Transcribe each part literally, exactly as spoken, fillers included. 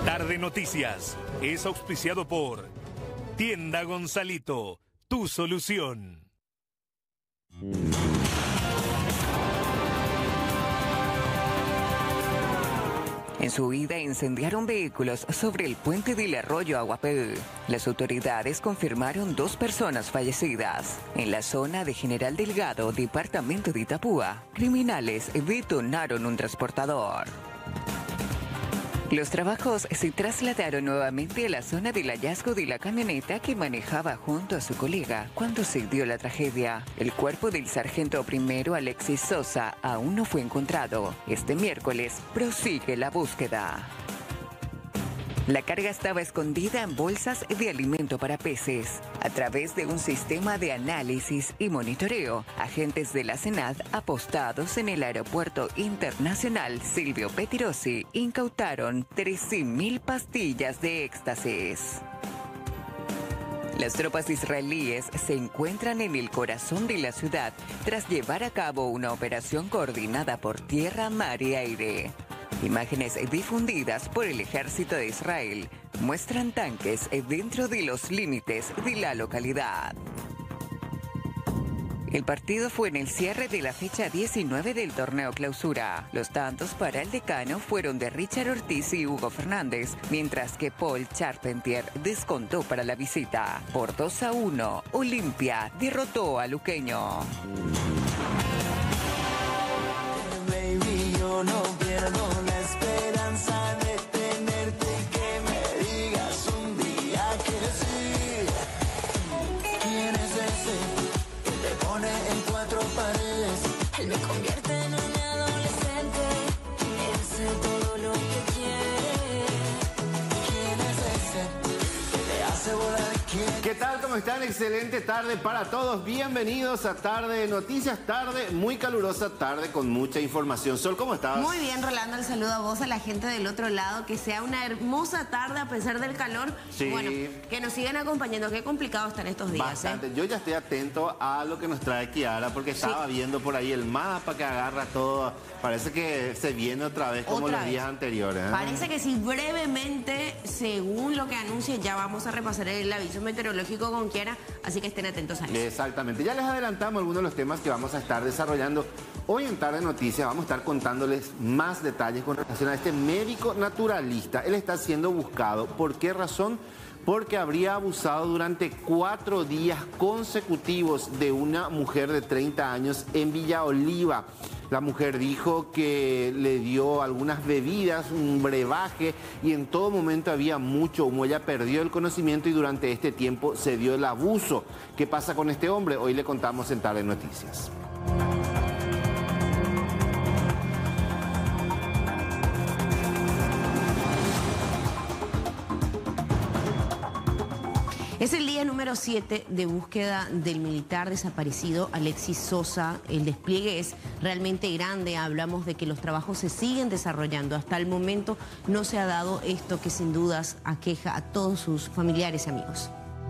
Tarde Noticias es auspiciado por Tienda Gonzalito, tu solución. En su huida incendiaron vehículos sobre el puente del arroyo Aguapé. Las autoridades confirmaron dos personas fallecidas. En la zona de General Delgado, departamento de Itapúa, criminales detonaron un transportador. Los trabajos se trasladaron nuevamente a la zona del hallazgo de la camioneta que manejaba junto a su colega cuando se dio la tragedia. El cuerpo del sargento primero Alexis Sosa aún no fue encontrado. Este miércoles prosigue la búsqueda. La carga estaba escondida en bolsas de alimento para peces. A través de un sistema de análisis y monitoreo, agentes de la SENAD apostados en el Aeropuerto Internacional Silvio Pettirossi incautaron trece mil pastillas de éxtasis. Las tropas israelíes se encuentran en el corazón de la ciudad tras llevar a cabo una operación coordinada por tierra, mar y aire. Imágenes difundidas por el ejército de Israel muestran tanques dentro de los límites de la localidad. El partido fue en el cierre de la fecha diecinueve del torneo clausura. Los tantos para el decano fueron de Richard Ortiz y Hugo Fernández, mientras que Paul Charpentier descontó para la visita. Por dos a uno, Olimpia derrotó a Luqueño. Baby, yo no pierdo la esperanza de tenerte, que me digas un día que sí. ¿Quién es ese que te pone en cuatro paredes? Él me convierte en un adolescente, él sé todo lo que quiere. ¿Quién es ese que te hace volar? ¿Qué tal? ¿Cómo están? Excelente tarde para todos. Bienvenidos a Tarde de Noticias. Tarde muy calurosa, tarde con mucha información. Sol, ¿cómo estás? Muy bien, Rolando. El saludo a vos, a la gente del otro lado. Que sea una hermosa tarde a pesar del calor. Sí. Bueno, que nos sigan acompañando. Qué complicado están estos días. Bastante. ¿eh? Yo ya estoy atento a lo que nos trae Kiara, porque estaba Sí. viendo por ahí el mapa que agarra todo. Parece que se viene otra vez como Otra los vez. días anteriores. ¿eh? Parece que sí, brevemente, según lo que anuncia, ya vamos a repasar el aviso meteorológico con Kiara, así que estén atentos a eso. Exactamente. Ya les adelantamos algunos de los temas que vamos a estar desarrollando hoy en Tarde Noticias. Vamos a estar contándoles más detalles con relación a este médico naturalista. Él está siendo buscado. ¿Por qué razón? Porque habría abusado durante cuatro días consecutivos de una mujer de treinta años en Villa Oliva. La mujer dijo que le dio algunas bebidas, un brebaje, y en todo momento había mucho humo. Ella perdió el conocimiento y durante este tiempo se dio el abuso. ¿Qué pasa con este hombre? Hoy le contamos en Tarde Noticias. Es el día número siete de búsqueda del militar desaparecido Alexis Sosa. El despliegue es realmente grande. Hablamos de que los trabajos se siguen desarrollando. Hasta el momento no se ha dado esto que sin dudas aqueja a todos sus familiares y amigos.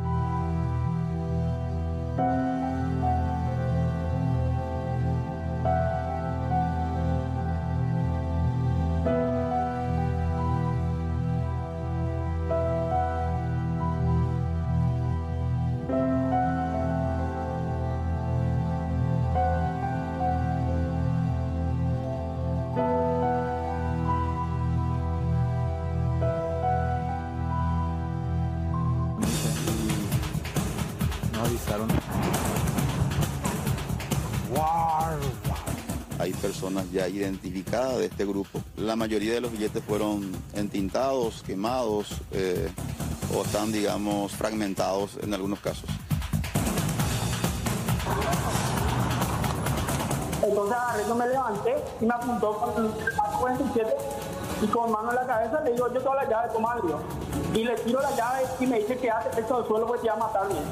Avisaron. Hay personas ya identificadas de este grupo. La mayoría de los billetes fueron entintados, quemados eh, o están, digamos, fragmentados en algunos casos. Entonces agarré, yo me levanté y me apuntó con el cuarenta y siete y con mano en la cabeza le digo, yo tengo la llave, toma algo. Y le tiro la llave y me dice que hace pecho del suelo porque te va a matar bien.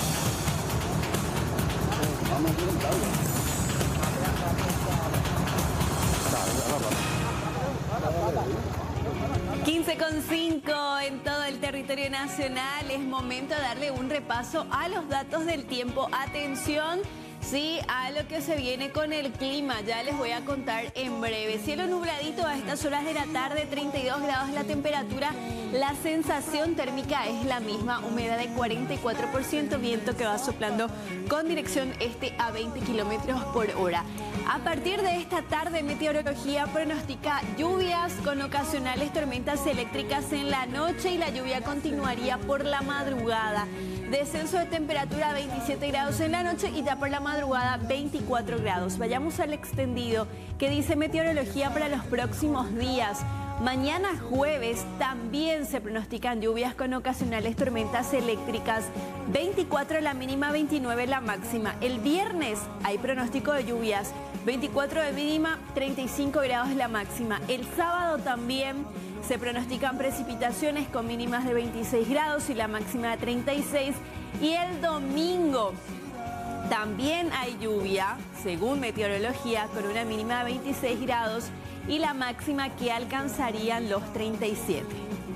quince con cinco en todo el territorio nacional. Es momento de darle un repaso a los datos del tiempo. Atención, Sí, a lo que se viene con el clima, ya les voy a contar en breve. Cielo nubladito a estas horas de la tarde, treinta y dos grados la temperatura. La sensación térmica es la misma, humedad de cuarenta y cuatro por ciento, viento que va soplando con dirección este a veinte kilómetros por hora. A partir de esta tarde, meteorología pronostica lluvias con ocasionales tormentas eléctricas en la noche y la lluvia continuaría por la madrugada. Descenso de temperatura a veintisiete grados en la noche y ya por la madrugada veinticuatro grados. Vayamos al extendido que dice meteorología para los próximos días. Mañana jueves también se pronostican lluvias con ocasionales tormentas eléctricas. veinticuatro la mínima, veintinueve la máxima. El viernes hay pronóstico de lluvias. veinticuatro de mínima, treinta y cinco grados la máxima. El sábado también se pronostican precipitaciones con mínimas de veintiséis grados y la máxima de treinta y seis. Y el domingo también hay lluvia, según meteorología, con una mínima de veintiséis grados y la máxima que alcanzarían los treinta y siete.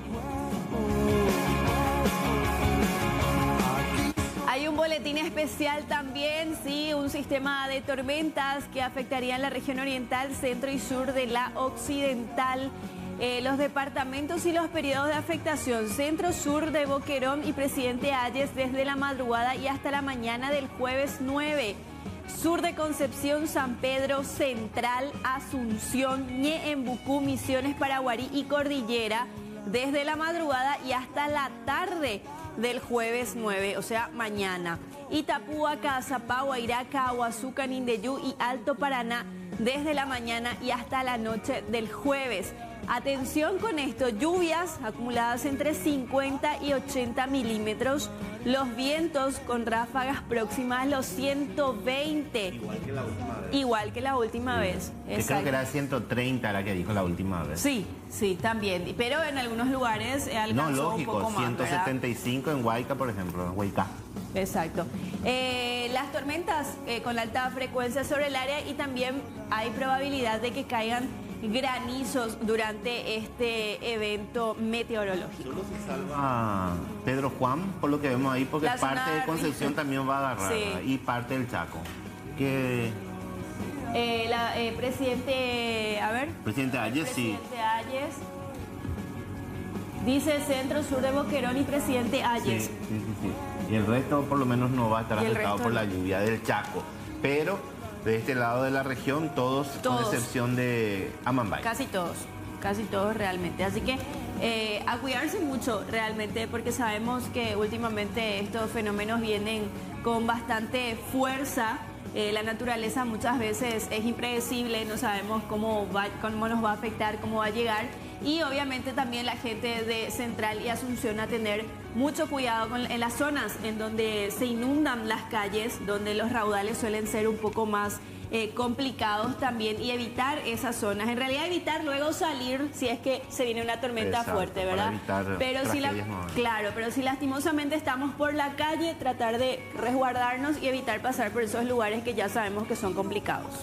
Hay un boletín especial también, sí, un sistema de tormentas que afectarían la región oriental, centro y sur de la occidental. Eh, los departamentos y los periodos de afectación: centro-sur de Boquerón y Presidente Hayes desde la madrugada y hasta la mañana del jueves nueve. Sur de Concepción, San Pedro, Central, Asunción, Ñeembucú, Misiones, Paraguarí y Cordillera desde la madrugada y hasta la tarde del jueves nueve, o sea, mañana. Itapúa, Cazapá, Guairá, Caguazú, Canindeyú y Alto Paraná desde la mañana y hasta la noche del jueves. Atención con esto, lluvias acumuladas entre cincuenta y ochenta milímetros, los vientos con ráfagas próximas a los ciento veinte. Igual que la última vez. Igual que la última vez. Que creo que era ciento treinta la que dijo la última vez. Sí, sí, también. Pero en algunos lugares alcanzó no, lógico, un poco más, ciento setenta y cinco ¿verdad? En Huayca, por ejemplo, en Huayca. Exacto. Eh, las tormentas eh, con alta frecuencia sobre el área y también hay probabilidad de que caigan granizos durante este evento meteorológico. Solo se salva Pedro Juan, por lo que vemos ahí, porque La parte de zona- Concepción también va a agarrar, Sí. ¿verdad? Y parte del Chaco. Que Eh, la, eh, presidente, a ver. Presidente Hayes, sí. Presidente Hayes. Dice centro sur de Boquerón y Presidente Sí, Hayes. sí, sí, sí. Y el resto por lo menos no va a estar Y el afectado resto por no. la lluvia del Chaco. Pero de este lado de la región, todos, Todos. con excepción de Amambay. Casi todos, casi todos realmente. Así que eh, a cuidarse mucho realmente, porque sabemos que últimamente estos fenómenos vienen con bastante fuerza. Eh, la naturaleza muchas veces es impredecible, no sabemos cómo, va, cómo nos va a afectar, cómo va a llegar. Y obviamente también la gente de Central y Asunción a tener mucho cuidado con, en las zonas en donde se inundan las calles, donde los raudales suelen ser un poco más eh, complicados también, y evitar esas zonas. En realidad evitar luego salir si es que se viene una tormenta Exacto, fuerte, para ¿verdad? evitar Pero si la, tragedias nuevas. claro, pero si lastimosamente estamos por la calle, tratar de resguardarnos y evitar pasar por esos lugares que ya sabemos que son complicados.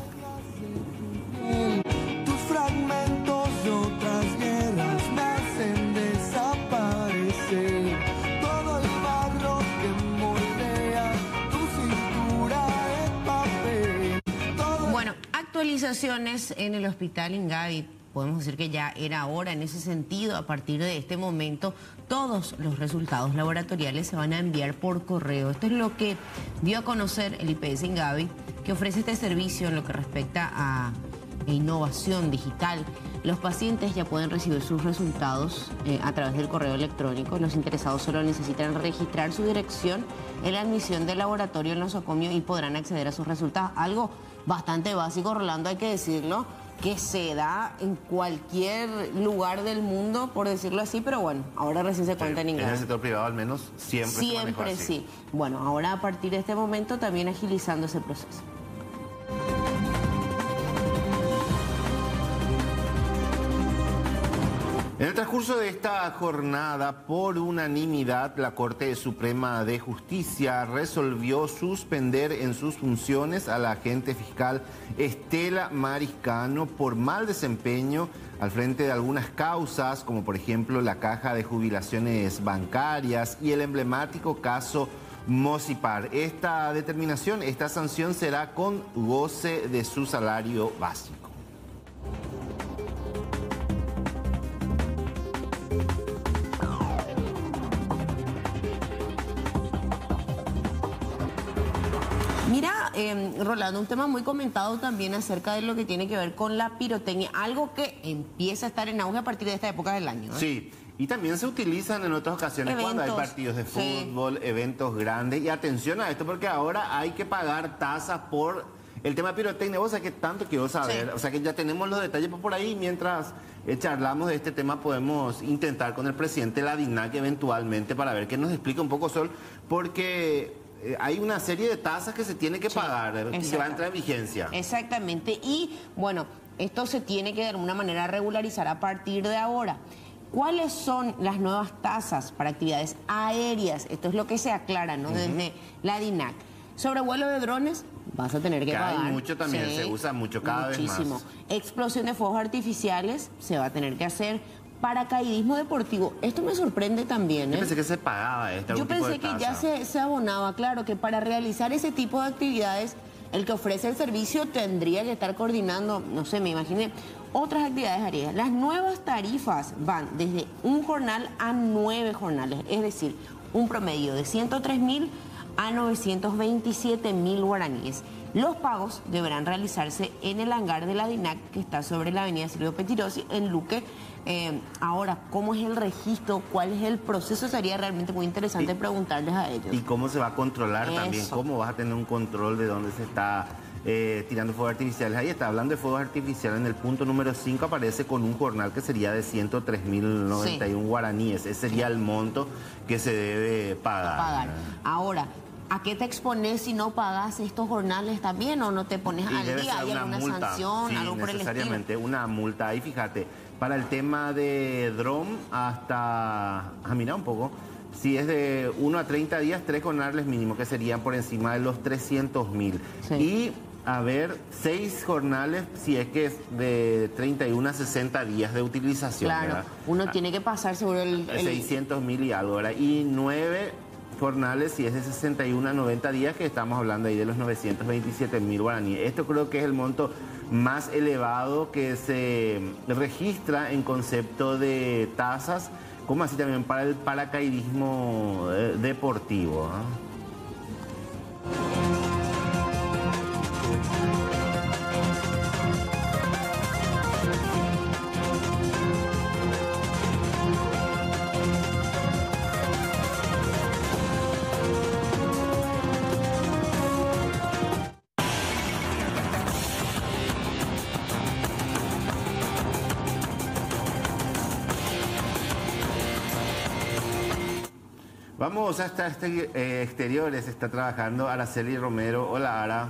Tus fragmentos de otras guerras me hacen desaparecer. Todo el barro que moldea tu cintura es papel. Todo Bueno, actualizaciones en el hospital Ingavi. Podemos decir que ya era hora en ese sentido. A partir de este momento, todos los resultados laboratoriales se van a enviar por correo. Esto es lo que dio a conocer el I P S Ingavi, que ofrece este servicio en lo que respecta a innovación digital. Los pacientes ya pueden recibir sus resultados eh, a través del correo electrónico. Los interesados solo necesitan registrar su dirección en la admisión del laboratorio en nosocomio y podrán acceder a sus resultados. Algo bastante básico, Rolando, hay que decirlo, que se da en cualquier lugar del mundo, por decirlo así, pero bueno, ahora recién se cuenta en En el inglés. sector privado al menos siempre, se manejó Siempre así. sí. Bueno, ahora a partir de este momento también agilizando ese proceso. En el transcurso de esta jornada, por unanimidad, la Corte Suprema de Justicia resolvió suspender en sus funciones a la agente fiscal Estela Mariscano por mal desempeño al frente de algunas causas, como por ejemplo la Caja de Jubilaciones Bancarias y el emblemático caso Mocipar. Esta determinación, esta sanción será con goce de su salario básico. Mira, eh, Rolando, un tema muy comentado también acerca de lo que tiene que ver con la pirotecnia, algo que empieza a estar en auge a partir de esta época del año, ¿eh? Sí, y también se utilizan en otras ocasiones Eventos, cuando hay partidos de fútbol, sí. eventos grandes. Y atención a esto, porque ahora hay que pagar tasas por el tema pirotecnia. Vos sabés que tanto quiero saber, sí. O sea que ya tenemos los detalles por ahí. Mientras eh, charlamos de este tema, podemos intentar con el presidente de la DINAC eventualmente para ver que nos explique un poco, Sol, porque eh, hay una serie de tasas que se tiene que sí, pagar y que va a entrar en vigencia. Exactamente, y bueno, esto se tiene que de alguna manera regularizar a partir de ahora. ¿Cuáles son las nuevas tasas para actividades aéreas? Esto es lo que se aclara, ¿no? Uh-huh. Desde la DINAC. Sobre vuelo de drones, vas a tener que Cae pagar. mucho también, sí, se usa mucho, cada muchísimo. vez más. Explosión de fuegos artificiales, se va a tener que hacer. Paracaidismo deportivo, esto me sorprende también, ¿eh? Yo pensé que se pagaba esta. Yo pensé tipo de que ya se, se abonaba, claro, que para realizar ese tipo de actividades, el que ofrece el servicio tendría que estar coordinando, no sé, me imaginé, otras actividades aéreas. Las nuevas tarifas van desde un jornal a nueve jornales, es decir, un promedio de ciento tres mil a novecientos veintisiete mil guaraníes. Los pagos deberán realizarse en el hangar de la DINAC, que está sobre la avenida Silvio Petirosi, en Luque. Eh, ahora, ¿cómo es el registro? ¿Cuál es el proceso? Sería realmente muy interesante y, preguntarles a ellos. ¿Y cómo se va a controlar Eso. también? ¿Cómo vas a tener un control de dónde se está eh, tirando fuegos artificiales? Ahí está, hablando de fuegos artificiales, en el punto número cinco aparece con un jornal que sería de ciento tres mil noventa y uno sí. guaraníes. Ese sería el monto que se debe pagar. pagar. Ahora, ¿a qué te expones si no pagas estos jornales también o no te pones y al día? ¿Hay alguna multa. sanción, sí, algo por el estilo? Necesariamente, una multa. Ahí fíjate, para el tema de dron hasta, ah, mira un poco, si es de uno a treinta días, tres jornales mínimos, que serían por encima de los trescientos mil. Sí. Y, a ver, seis jornales si es que es de treinta y uno a sesenta días de utilización. Claro, ¿verdad? Uno ah, tiene que pasar seguro el... el... seiscientos mil y algo, ¿verdad? Y nueve jornales si es de sesenta y uno a noventa días, que estamos hablando ahí de los novecientos veintisiete mil guaraníes. Esto creo que es el monto más elevado que se registra en concepto de tasas, como así también para el paracaidismo eh, deportivo, ¿eh? Vamos hasta este, eh, exteriores, está trabajando Araceli Romero. Hola, Ara.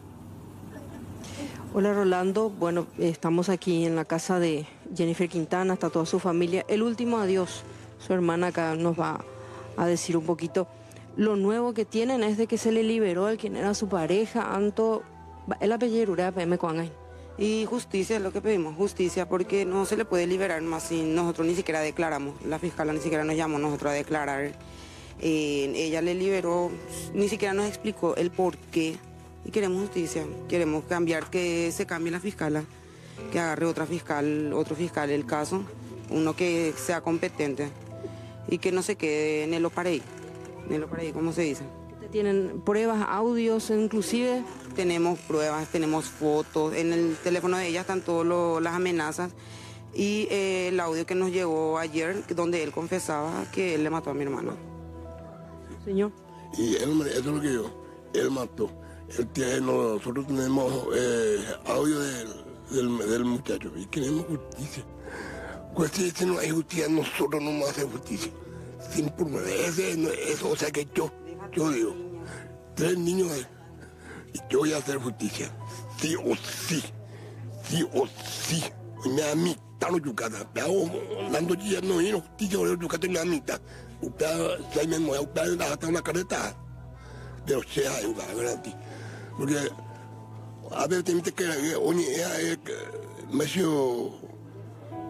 Hola, Rolando. Bueno, estamos aquí en la casa de Jennifer Quintana, está toda su familia. El último adiós, su hermana acá nos va a decir un poquito. Lo nuevo que tienen es de que se le liberó al quien era su pareja, Anto, el apellido de P M Coangay. Y justicia es lo que pedimos, justicia, porque no se le puede liberar más si nosotros ni siquiera declaramos. La fiscal ni siquiera nos llamó nosotros a declarar. Eh, ella le liberó, ni siquiera nos explicó el por qué, y queremos justicia, queremos cambiar, que se cambie la fiscala, que agarre otra fiscal, otro fiscal el caso, uno que sea competente y que no se quede en el opareí, en el opareí, ¿cómo se dice? ¿Tienen pruebas, audios inclusive? Tenemos pruebas, tenemos fotos, en el teléfono de ella están todas las amenazas y eh, el audio que nos llegó ayer, donde él confesaba que él le mató a mi hermana. Señor. Y él, eso es lo que yo, él mató. Él tiene, nosotros tenemos eh, audio del, del, del muchacho y queremos justicia. Justicia, no hay justicia, nosotros no vamos a hacer justicia. Sin prueba, ese, eso, o sea que yo, yo digo, tres niños y yo voy a hacer justicia. Sí o sí, sí o sí. Me da mitad no yucata, pero dando ya no hay justicia, yo yucata me da mitad. Usted se me mueve, usted le da una careta, pero sea ayuda, ¿verdad? Porque a ver, te que oye, me sido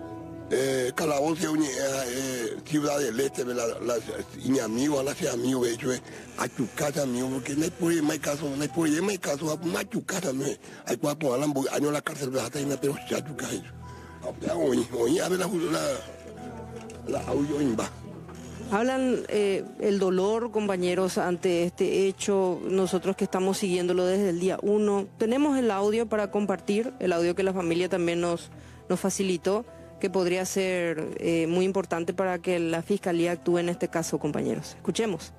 eh, calabozo y eh, Ciudad del Este, la, la, y amigo, la sea amigo, de hecho, a tu casa, amigo, porque no hay por ahí, no hay caso, no hay por ahí, no hay caso, no hay tu casa, no hay cuatro poner años en la cárcel, hasta ahí, pero ya tu casa. Hoy, hoy, a ver la, la, la audio en va. Hablan eh, el dolor, compañeros, ante este hecho, nosotros que estamos siguiéndolo desde el día uno. Tenemos el audio para compartir, el audio que la familia también nos, nos facilitó, que podría ser eh, muy importante para que la Fiscalía actúe en este caso, compañeros. Escuchemos.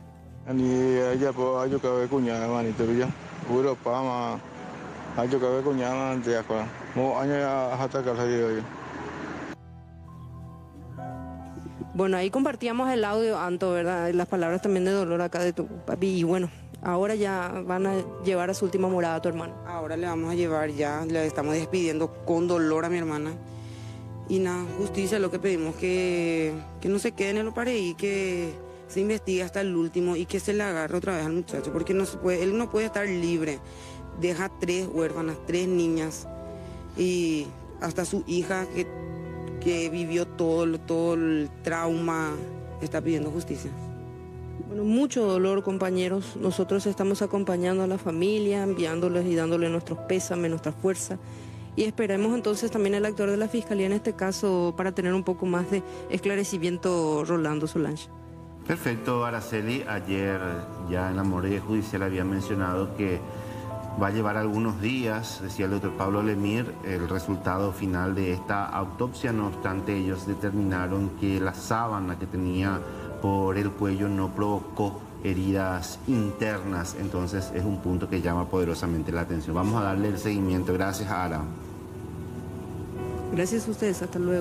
Bueno, ahí compartíamos el audio, Anto, ¿verdad? Las palabras también de dolor acá de tu papi. Y bueno, ahora ya van a llevar a su última morada a tu hermano. Ahora le vamos a llevar ya, le estamos despidiendo con dolor a mi hermana. Y nada, justicia, lo que pedimos, que, que no se quede en el Oparaí, que se investigue hasta el último y que se le agarre otra vez al muchacho, porque no se puede, él no puede estar libre. Deja tres huérfanas, tres niñas y hasta su hija que, que vivió todo, todo el trauma, está pidiendo justicia. Bueno, mucho dolor, compañeros. Nosotros estamos acompañando a la familia, enviándoles y dándoles nuestros pésames, nuestra fuerza. Y esperemos entonces también al actor de la Fiscalía en este caso para tener un poco más de esclarecimiento, Rolando Solange. Perfecto, Araceli. Ayer ya en la morgue judicial había mencionado que va a llevar algunos días, decía el doctor Pablo Lemir, el resultado final de esta autopsia. No obstante, ellos determinaron que la sábana que tenía por el cuello no provocó heridas internas, entonces es un punto que llama poderosamente la atención. Vamos a darle el seguimiento. Gracias, Ara. Gracias a ustedes, hasta luego.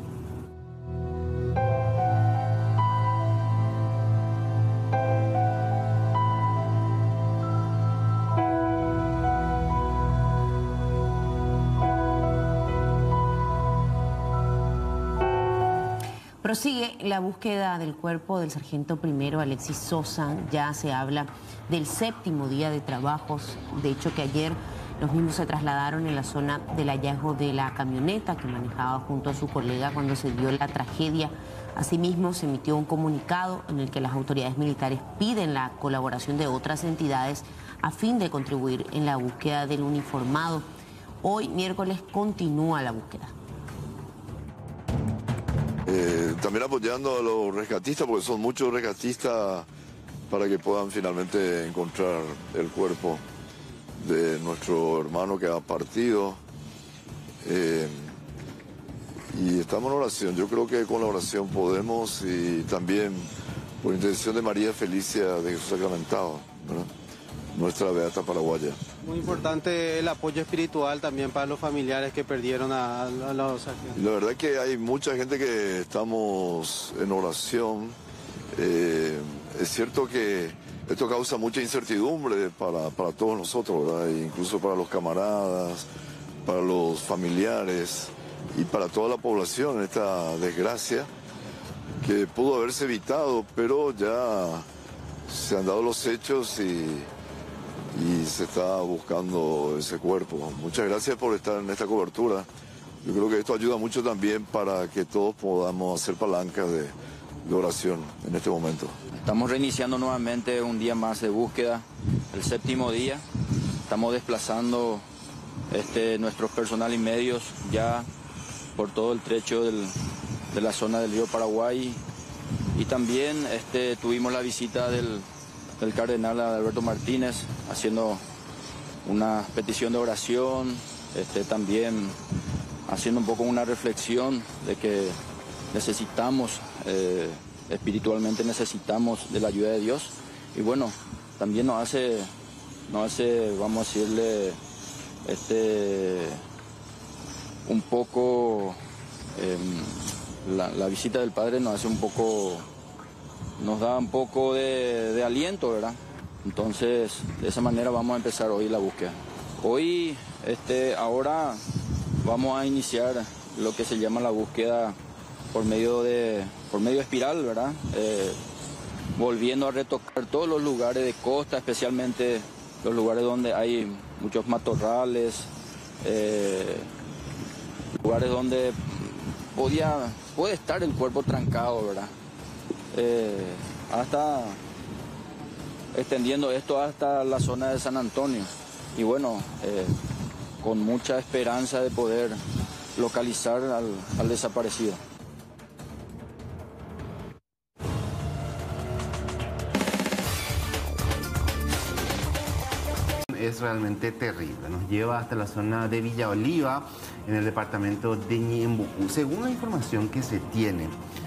Prosigue la búsqueda del cuerpo del sargento primero Alexis Sosa. Ya se habla del séptimo día de trabajos. De hecho, que ayer los mismos se trasladaron en la zona del hallazgo de la camioneta que manejaba junto a su colega cuando se dio la tragedia. Asimismo, se emitió un comunicado en el que las autoridades militares piden la colaboración de otras entidades a fin de contribuir en la búsqueda del uniformado. Hoy, miércoles, continúa la búsqueda. Eh, también apoyando a los rescatistas, porque son muchos rescatistas, para que puedan finalmente encontrar el cuerpo de nuestro hermano que ha partido. Eh, y estamos en oración. Yo creo que con la oración podemos, y también por intención de María Felicia de Jesús Sacramentado, ¿verdad? Nuestra beata paraguaya. Muy importante el apoyo espiritual también para los familiares que perdieron a, a los sargentos. La verdad es que hay mucha gente que estamos en oración. Eh, es cierto que esto causa mucha incertidumbre para, para todos nosotros, ¿verdad? E incluso para los camaradas, para los familiares y para toda la población, esta desgracia que pudo haberse evitado, pero ya se han dado los hechos y... y se está buscando ese cuerpo. Muchas gracias por estar en esta cobertura. Yo creo que esto ayuda mucho también para que todos podamos hacer palancas de, de oración en este momento. Estamos reiniciando nuevamente un día más de búsqueda, el séptimo día. Estamos desplazando este, nuestro personal y medios ya por todo el trecho del, de la zona del río Paraguay. Y también este, tuvimos la visita del del cardenal Alberto Martínez, haciendo una petición de oración, este, también haciendo un poco una reflexión de que necesitamos, eh, espiritualmente necesitamos de la ayuda de Dios. Y bueno, también nos hace, nos hace, vamos a decirle, este, un poco, eh, la, la visita del Padre nos hace un poco... nos da un poco de, de aliento, ¿verdad? Entonces, de esa manera vamos a empezar hoy la búsqueda. Hoy, este, ahora vamos a iniciar lo que se llama la búsqueda por medio de, por medio de espiral, ¿verdad? Eh, volviendo a retocar todos los lugares de costa, especialmente los lugares donde hay muchos matorrales, eh, lugares donde podía, puede estar el cuerpo trancado, ¿verdad? Eh, hasta extendiendo esto hasta la zona de San Antonio. Y bueno, eh, con mucha esperanza de poder localizar al, al desaparecido. Es realmente terrible, nos lleva hasta la zona de Villa Oliva, en el departamento de Ñembucú. Según la información que se tiene,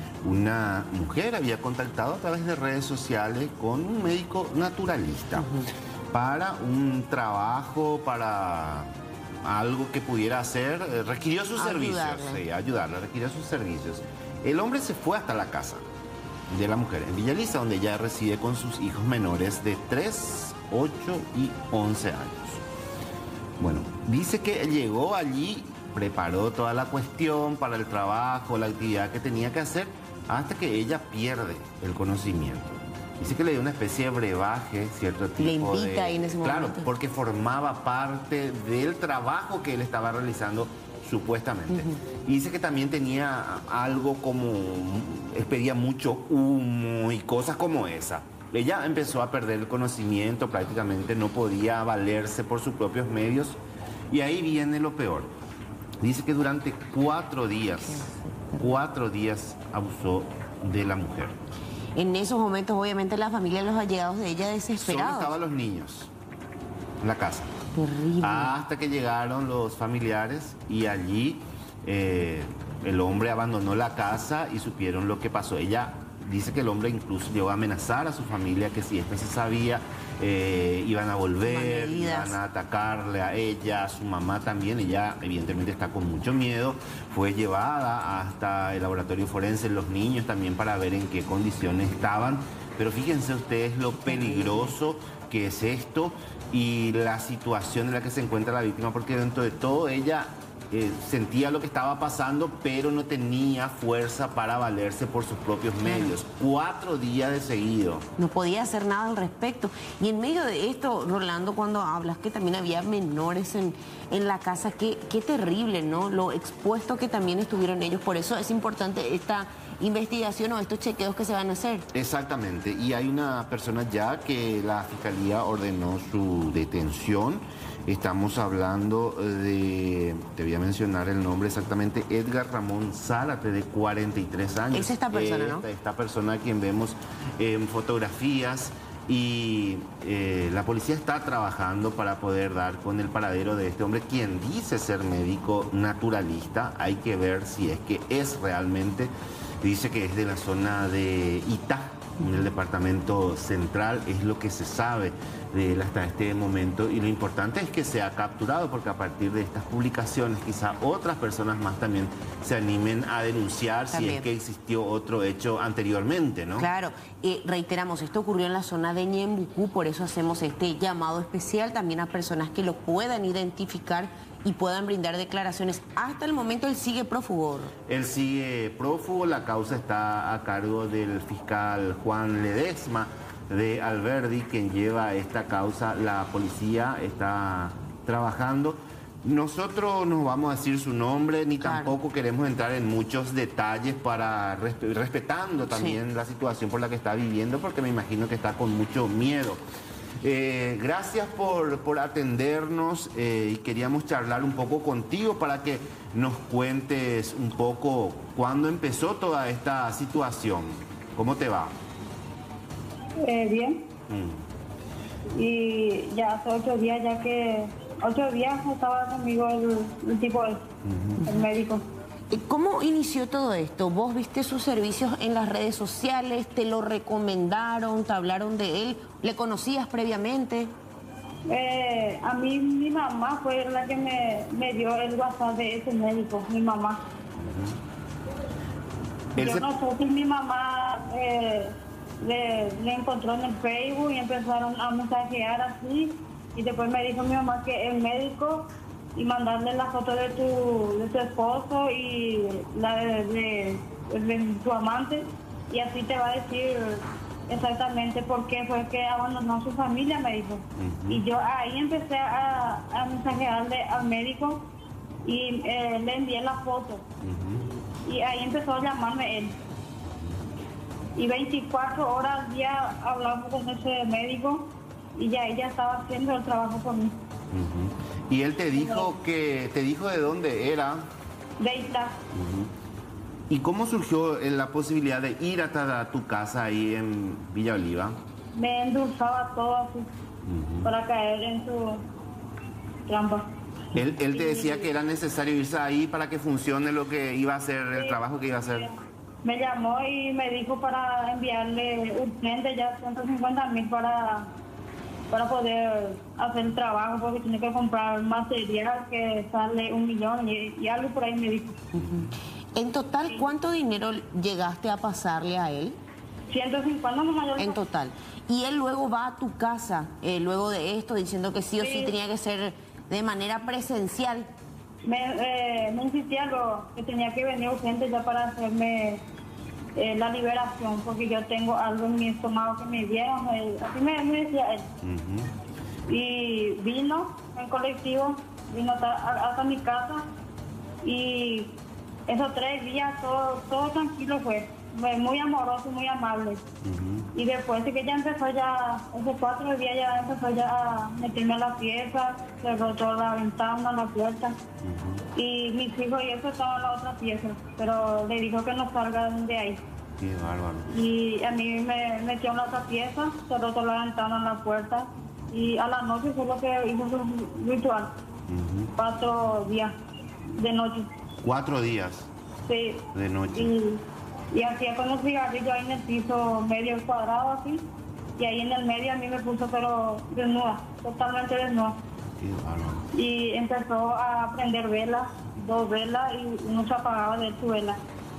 una mujer había contactado a través de redes sociales con un médico naturalista uh-huh. para un trabajo, para algo que pudiera hacer, eh, requirió sus servicios, sí, ayudarla, requirió sus servicios. El hombre se fue hasta la casa de la mujer en Villa Elisa, donde ella reside con sus hijos menores de tres, ocho y once años. Bueno, dice que llegó allí, preparó toda la cuestión para el trabajo, la actividad que tenía que hacer, hasta que ella pierde el conocimiento. Dice que le dio una especie de brebaje, cierto tipo le invita de... ahí en ese momento. Claro, porque formaba parte del trabajo que él estaba realizando supuestamente. Uh-huh. Y dice que también tenía algo como... expedía mucho humo y cosas como esa. Ella empezó a perder el conocimiento, prácticamente no podía valerse por sus propios medios. Y ahí viene lo peor. Dice que durante cuatro días, cuatro días abusó de la mujer. En esos momentos, obviamente, la familia y los allegados de ella desesperados. Solo estaban los niños en la casa. Terrible. Hasta que llegaron los familiares y allí eh, el hombre abandonó la casa y supieron lo que pasó. Ella dice que el hombre incluso llegó a amenazar a su familia que si esto se sabía, eh, iban a volver, iban a atacarle a ella, a su mamá también. Ella evidentemente está con mucho miedo. Fue llevada hasta el laboratorio forense, los niños también, para ver en qué condiciones estaban. Pero fíjense ustedes lo peligroso que es esto y la situación en la que se encuentra la víctima, porque dentro de todo ella eh, sentía lo que estaba pasando, pero no tenía fuerza para valerse por sus propios medios. Cuatro días de seguido. No podía hacer nada al respecto. Y en medio de esto, Rolando, cuando hablas que también había menores en, en la casa, qué, qué terrible, ¿no? Lo expuesto que también estuvieron ellos. Por eso es importante esta investigación o estos chequeos que se van a hacer. Exactamente, y hay una persona ya que la Fiscalía ordenó su detención. Estamos hablando de, te voy a mencionar el nombre exactamente, Edgar Ramón Zárate, de cuarenta y tres años. Es esta persona, esta, ¿no? Esta persona a quien vemos en fotografías, y eh, la policía está trabajando para poder dar con el paradero de este hombre, quien dice ser médico naturalista. Hay que ver si es que es realmente. Dice que es de la zona de Itá, en el departamento central, es lo que se sabe de él hasta este momento. Y lo importante es que sea capturado, porque a partir de estas publicaciones quizá otras personas más también se animen a denunciar también, si es que existió otro hecho anteriormente, ¿no? Claro, eh, reiteramos, esto ocurrió en la zona de Ñembucú, por eso hacemos este llamado especial también a personas que lo puedan identificar y puedan brindar declaraciones. Hasta el momento él sigue prófugo. Él sigue prófugo, la causa está a cargo del fiscal Juan Ledesma de Alberdi, quien lleva esta causa. La policía está trabajando. Nosotros no vamos a decir su nombre, ni claro. tampoco queremos entrar en muchos detalles, para respetando también sí. la situación por la que está viviendo, porque me imagino que está con mucho miedo. Eh, gracias por, por atendernos eh, y queríamos charlar un poco contigo para que nos cuentes un poco cuándo empezó toda esta situación. ¿Cómo te va? Eh, bien. Mm. Y ya hace ocho días, ya que ocho días estaba conmigo el, el tipo, el, uh-huh. el médico. ¿Cómo inició todo esto? ¿Vos viste sus servicios en las redes sociales? ¿Te lo recomendaron? ¿Te hablaron de él? ¿Le conocías previamente? Eh, a mí mi mamá fue la que me, me dio el WhatsApp de ese médico, mi mamá. Uh-huh. Yo no sé si mi mamá eh, le, le encontró en el Facebook y empezaron a mensajear así. Y después me dijo mi mamá que el médico, y mandarle la foto de tu, de tu esposo y la de, de, de tu amante, y así te va a decir exactamente por qué fue que abandonó su familia, me dijo. Uh-huh. Y yo ahí empecé a, a mensajearle al médico y eh, le envié la foto. Uh-huh. Y ahí empezó a llamarme él. Y veinticuatro horas al día hablamos con ese médico y ya ella estaba haciendo el trabajo por mí. Uh-huh. Y él te dijo que te dijo de dónde era. De Itá. Uh-huh. ¿Y cómo surgió la posibilidad de ir hasta tu casa ahí en Villa Oliva? Me endulzaba todo así, uh-huh, para caer en su trampa. Él, él te decía que era necesario irse ahí para que funcione lo que iba a hacer, el sí, trabajo que iba a hacer. Me llamó y me dijo para enviarle urgente ya ciento cincuenta mil para, para poder hacer el trabajo, porque tiene que comprar material que sale un millón y, y algo por ahí me dijo. Uh-huh. En total, ¿cuánto dinero llegaste a pasarle a él? ciento cincuenta no mayor. En total. Y él luego va a tu casa, eh, luego de esto, diciendo que sí o sí, sí tenía que ser de manera presencial. Me, eh, me insistía lo que tenía que venir urgente ya para hacerme eh, la liberación, porque yo tengo algo en mi estómago que me dieron, eh, así me, me decía él. Uh-huh. Y vino en colectivo, vino hasta, hasta mi casa y esos tres días todo, todo tranquilo fue, fue muy amoroso, muy amable. Uh-huh. Y después de que ya empezó ya, esos cuatro días ya empezó ya a meterme a la pieza, cerró toda la ventana, la puerta. Uh-huh. Y mis hijos y eso estaban en la otra pieza, pero le dijo que no salgan de ahí. Qué bárbaro. Y a mí me metió en la otra pieza, cerró toda la ventana, la puerta. Y a la noche fue lo que hizo su ritual. Uh-huh. Cuatro días de noche. ¿Cuatro días? Sí. De noche. Y, y hacía con los cigarrillos ahí en el piso medio cuadrado así. Y ahí en el medio a mí me puso pero desnuda, totalmente desnuda. Qué bárbaro. Y empezó a prender velas, dos velas y uno se apagaba de su vela.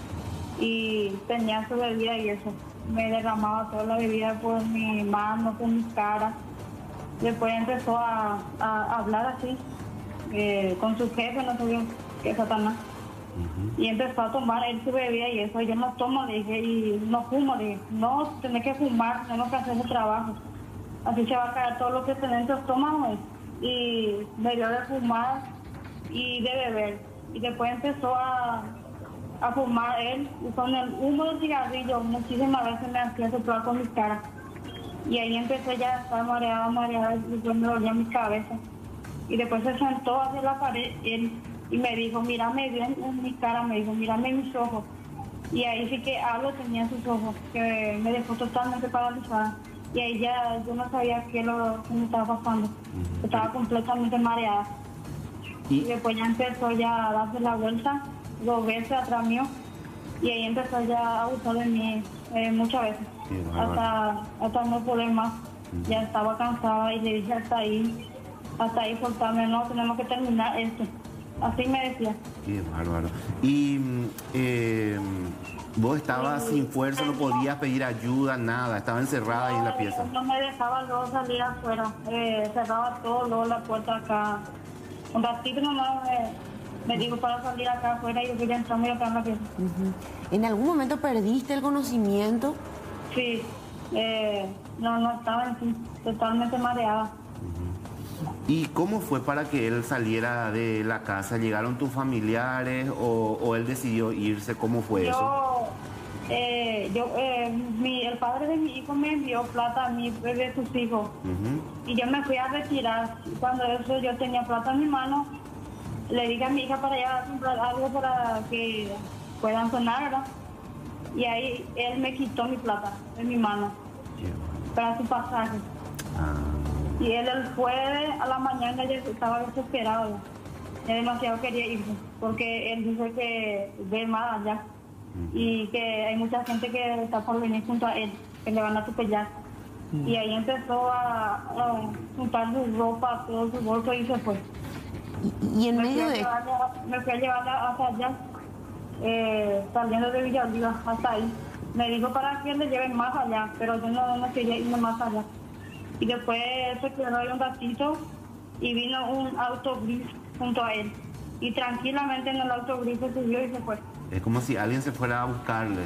Y tenía su bebida y eso. Me derramaba toda la bebida por mi mano, por mi cara. Después empezó a, a hablar así, eh, con su jefe, no sé bien, que es Satanás. Uh-huh. Y empezó a tomar él su bebida y eso. Yo no tomo, le dije, y no fumo, le dije, no, tenés que fumar, tenemos que hacer el trabajo. Así se va a caer todo lo que tenés en tu estómago. Y me dio de fumar y de beber. Y después empezó a, a fumar él, y con el humo del cigarrillo muchísimas veces me hacía soplar con mi cara. Y ahí empecé ya a estar mareada, mareada, y después me dolía mi cabeza. Y después se sentó hacia la pared él y me dijo, mírame bien en mi cara, me dijo, mírame en mis ojos. Y ahí sí que algo tenía en sus ojos, que me dejó totalmente paralizada. Y ahí ya yo no sabía qué lo que me estaba pasando. Uh-huh. Estaba completamente mareada. ¿Y? Y después ya empezó ya a darse la vuelta, dos veces atrás mío. Y ahí empezó ya a abusar de mí eh, muchas veces. Sí, hasta, hasta no poder más. Uh-huh. Ya estaba cansada y le dije hasta ahí, hasta ahí soltarme, no, tenemos que terminar esto. Así me decía. Qué bárbaro. Y eh, vos estabas sí, sin fuerza, no podías pedir ayuda, nada, estaba encerrada no, ahí en la pieza. No me dejaba luego salir afuera, eh, cerraba todo, luego la puerta acá. Un ratito nomás me, me dijo para salir acá afuera y yo ya entramos acá en la pieza. Uh-huh. ¿En algún momento perdiste el conocimiento? Sí, eh, no, no estaba en sí, totalmente mareada. ¿Y cómo fue para que él saliera de la casa? ¿Llegaron tus familiares o, o él decidió irse? ¿Cómo fue yo, eso? Eh, yo, eh, mi, el padre de mi hijo me envió plata a mí de sus hijos. Uh-huh. Y yo me fui a retirar. Cuando eso yo tenía plata en mi mano, le dije a mi hija para allá a comprar algo para que puedan sonar, ¿verdad? Y ahí él me quitó mi plata de mi mano para su pasaje. Ah. Y él el jueves a la mañana ya estaba desesperado, ya demasiado quería irse, porque él dice que ve más allá uh-huh. y que hay mucha gente que está por venir junto a él, que le van a atropellar. Uh-huh. Y ahí empezó a, a juntar su ropa, todo su bolso y se fue. Y, y en me medio de... Llevarla, me fui a llevarla hasta allá, eh, saliendo de Villa Oliva, hasta ahí. Me dijo para que le lleven más allá, pero yo no, no quería irme más allá. Y después se quedó ahí un ratito y vino un auto gris junto a él. Y tranquilamente en el auto gris se subió y se fue. Es como si alguien se fuera a buscarle.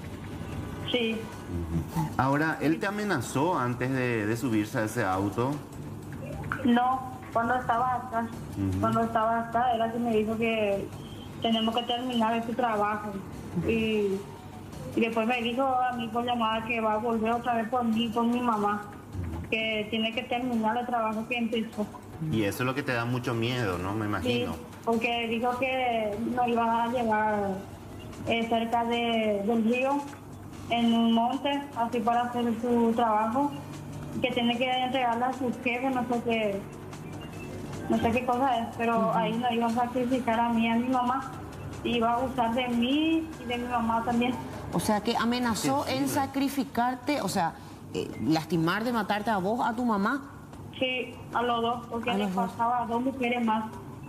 Sí. Uh-huh. Ahora, ¿él te amenazó antes de, de subirse a ese auto? No, cuando estaba acá. Uh-huh. Cuando estaba acá, era que me dijo que, tenemos que terminar este trabajo. Y, y después me dijo a mí por llamada que va a volver otra vez por mí, por mi mamá, que tiene que terminar el trabajo que empezó. Y eso es lo que te da mucho miedo, ¿no? Me imagino. Sí, porque dijo que nos iban a llevar eh, cerca de, del río, en un monte, así para hacer su trabajo, que tiene que entregarle a sus jefes, no sé qué, no sé qué cosa es, pero uh-huh. ahí nos iban a sacrificar a mí y a mi mamá, y iba a abusar de mí y de mi mamá también. O sea, que amenazó sí, sí, en sacrificarte, o sea, eh, lastimarte, matarte a vos, a tu mamá. Sí, a los dos, porque a le los dos. pasaba a dos mujeres más.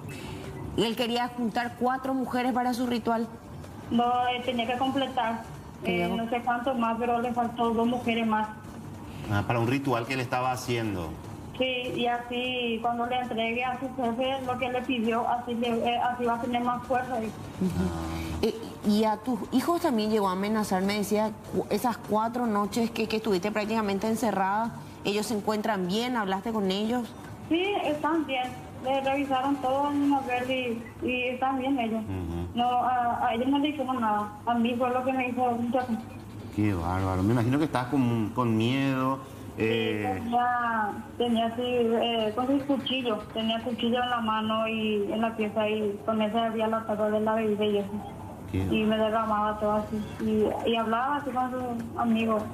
Y él quería juntar cuatro mujeres para su ritual. No, él tenía que completar, eh, no sé cuánto más, pero le faltó dos mujeres más. Ah, para un ritual que él estaba haciendo. Sí, y así cuando le entregue a su jefe lo que le pidió, así, le, eh, así va a tener más fuerza. Uh-huh. eh, y a tus hijos también llegó a amenazar, me decía, esas cuatro noches que, que estuviste prácticamente encerrada, ¿ellos se encuentran bien? ¿Hablaste con ellos? Sí, están bien. Le revisaron todo en ver y, y están bien ellos. Uh-huh. No, a, a ellos no le hicieron nada. A mí fue lo que me hizo un choque. Qué bárbaro. Me imagino que estás con, con miedo. Eh... Sí, tenía, tenía así, eh, con sus cuchillos. Tenía cuchillo en la mano y en la pieza y con ese había la tapa de la bebida y eso. Qué... Y me derramaba todo así. Y, y hablaba así con sus amigos.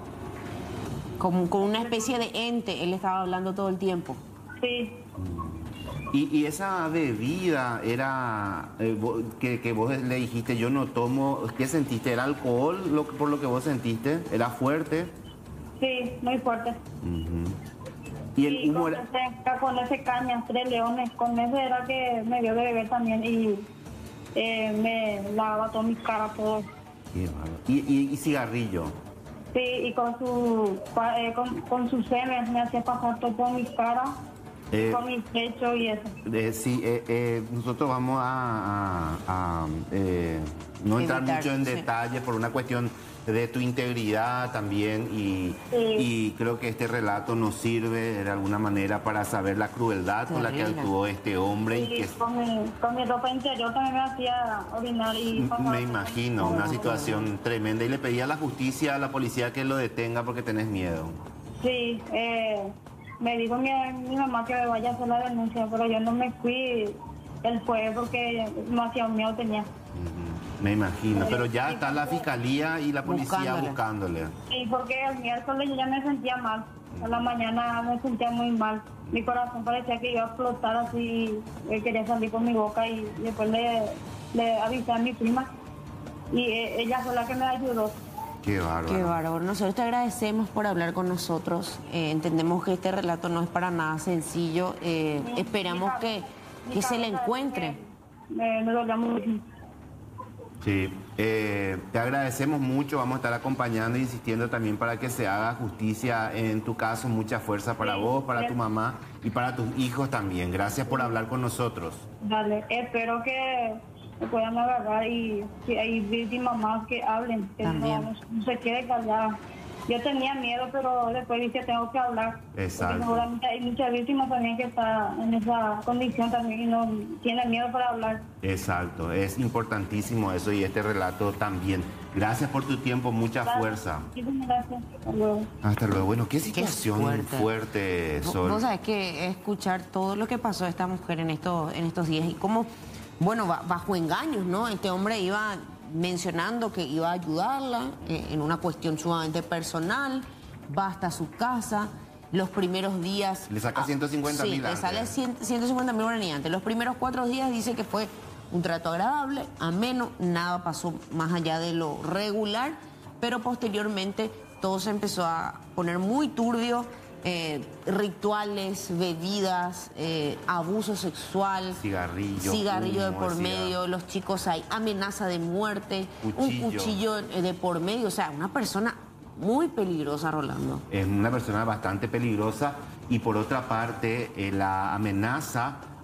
Como con una especie de ente, él estaba hablando todo el tiempo. Sí. Y, y esa bebida era eh, vos, que, que vos le dijiste, yo no tomo, ¿qué sentiste? ¿Era alcohol lo, por lo que vos sentiste? ¿Era fuerte? Sí, muy fuerte. Uh-huh. ¿Y el y humo con, era? ese, con ese caña, tres leones, con ese era que me dio de beber también y eh, me lavaba toda mi cara, todo. Qué bárbaro. ¿Y, y, y cigarrillo? Sí, y con su, eh, con, con su semen me hacía pasar todo por mi cara. Eh, con mi pecho y eso. Eh, sí, eh, eh, nosotros vamos a, a, a eh, no entrar Evitar, mucho en sí. detalle por una cuestión de tu integridad también y, sí. y creo que este relato nos sirve de alguna manera para saber la crueldad Terrible. con la que actuó este hombre. Sí, y que con, mi, con mi ropa interior también me hacía orinar y... Me imagino, una situación tremenda. Y le pedí a la justicia, a la policía que lo detenga porque tenés miedo. Sí, eh... me dijo mi, mi mamá que me vaya a hacer la denuncia, pero yo no me fui el jueves porque demasiado miedo tenía. Uh-huh. Me imagino, pero ya está la fiscalía y la policía buscándole. buscándole. Sí, porque el miércoles yo ya me sentía mal. A la mañana me sentía muy mal. Mi corazón parecía que iba a explotar así, quería salir por mi boca y después le, le avisé a mi prima y ella fue la que me ayudó. Qué bárbaro. Qué bárbaro. Nosotros te agradecemos por hablar con nosotros. Eh, entendemos que este relato no es para nada sencillo. Eh, sí, esperamos mi, que, mi que se le encuentre. Me, me dolía mucho. Sí, eh, te agradecemos mucho. Vamos a estar acompañando e insistiendo también para que se haga justicia en tu caso. Mucha fuerza para sí, vos, para sí. tu mamá y para tus hijos también. Gracias por hablar con nosotros. Dale, espero que me puedan agarrar y si hay víctimas más que hablen, que no, no se quede callada. Yo tenía miedo, pero después dije tengo que hablar. Exacto. Porque seguramente hay muchas víctimas también que están en esa condición también y no tienen miedo para hablar. Exacto, es importantísimo eso y este relato también. Gracias por tu tiempo, mucha gracias. fuerza. Muchísimas gracias. Hasta luego. Hasta luego. Bueno, qué situación qué fuerte, fuerte Sol. Vos sabés que escuchar todo lo que pasó a esta mujer en estos, en estos días y cómo, bueno, bajo engaños, ¿no? Este hombre iba mencionando que iba a ayudarla eh, en una cuestión sumamente personal, va hasta su casa, los primeros días... Le saca ciento cincuenta mil Sí, le sale ciento cincuenta mil antes. Los primeros cuatro días dice que fue un trato agradable, ameno, nada pasó más allá de lo regular, pero posteriormente todo se empezó a poner muy turbio. Eh, rituales, bebidas, eh, abuso sexual, cigarrillo, cigarrillo de por decía. medio, los chicos hay amenaza de muerte, cuchillo. un cuchillo de por medio, o sea, una persona muy peligrosa, Rolando. Es una persona bastante peligrosa y por otra parte eh, la amenaza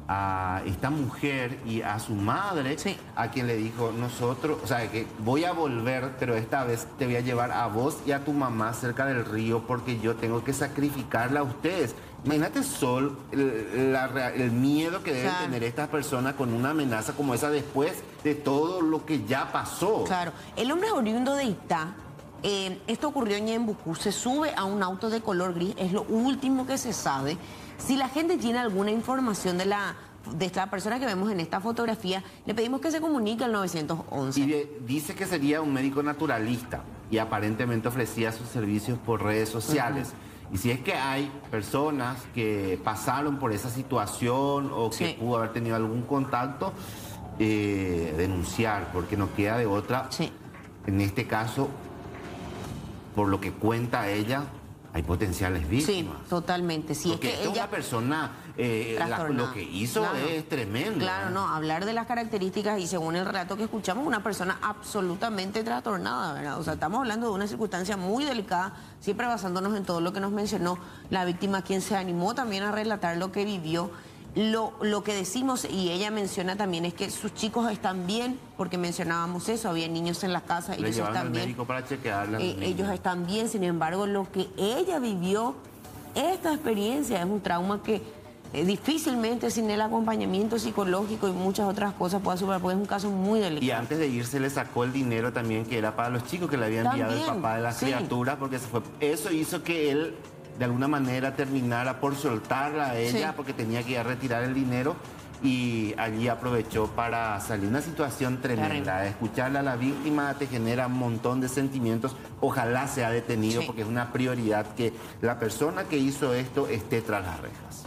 a esta mujer y a su madre, sí, a quien le dijo, nosotros, o sea, que voy a volver, pero esta vez te voy a llevar a vos y a tu mamá cerca del río porque yo tengo que sacrificarla a ustedes. Imagínate, Sol, el, la, el miedo que deben claro. tener estas personas con una amenaza como esa después de todo lo que ya pasó. Claro, el hombre es oriundo de Itá. Eh, esto ocurrió en Ñembucú, se sube a un auto de color gris, es lo último que se sabe. Si la gente tiene alguna información de la de esta persona que vemos en esta fotografía, le pedimos que se comunique al nueve once. Y de, dice que sería un médico naturalista y aparentemente ofrecía sus servicios por redes sociales. Uh-huh. Y si es que hay personas que pasaron por esa situación o que sí. pudo haber tenido algún contacto, eh, denunciar, porque no queda de otra. Sí. En este caso, por lo que cuenta ella, hay potenciales víctimas. Sí, totalmente. Si Porque es que esta ella... una persona, eh, la, lo que hizo claro. es tremendo. Claro, ¿eh? no, hablar de las características y según el relato que escuchamos, una persona absolutamente trastornada, ¿verdad? O sea, estamos hablando de una circunstancia muy delicada, siempre basándonos en todo lo que nos mencionó la víctima, quien se animó también a relatar lo que vivió. Lo, lo que decimos, y ella menciona también, es que sus chicos están bien, porque mencionábamos eso, había niños en la casa, Le ellos están al bien. médico para chequearla. Eh, ellos están bien, sin embargo, lo que ella vivió, esta experiencia es un trauma que eh, difícilmente sin el acompañamiento psicológico y muchas otras cosas pueda superar, porque es un caso muy delicado. Y antes de irse le sacó el dinero también que era para los chicos que le había enviado también, el papá de la sí. criatura, porque se fue. Eso hizo que él de alguna manera terminara por soltarla a ella, sí. porque tenía que ir a retirar el dinero, y allí aprovechó para salir. Una situación tremenda. Escucharle a la víctima te genera un montón de sentimientos. Ojalá sea detenido, sí. porque es una prioridad que la persona que hizo esto esté tras las rejas.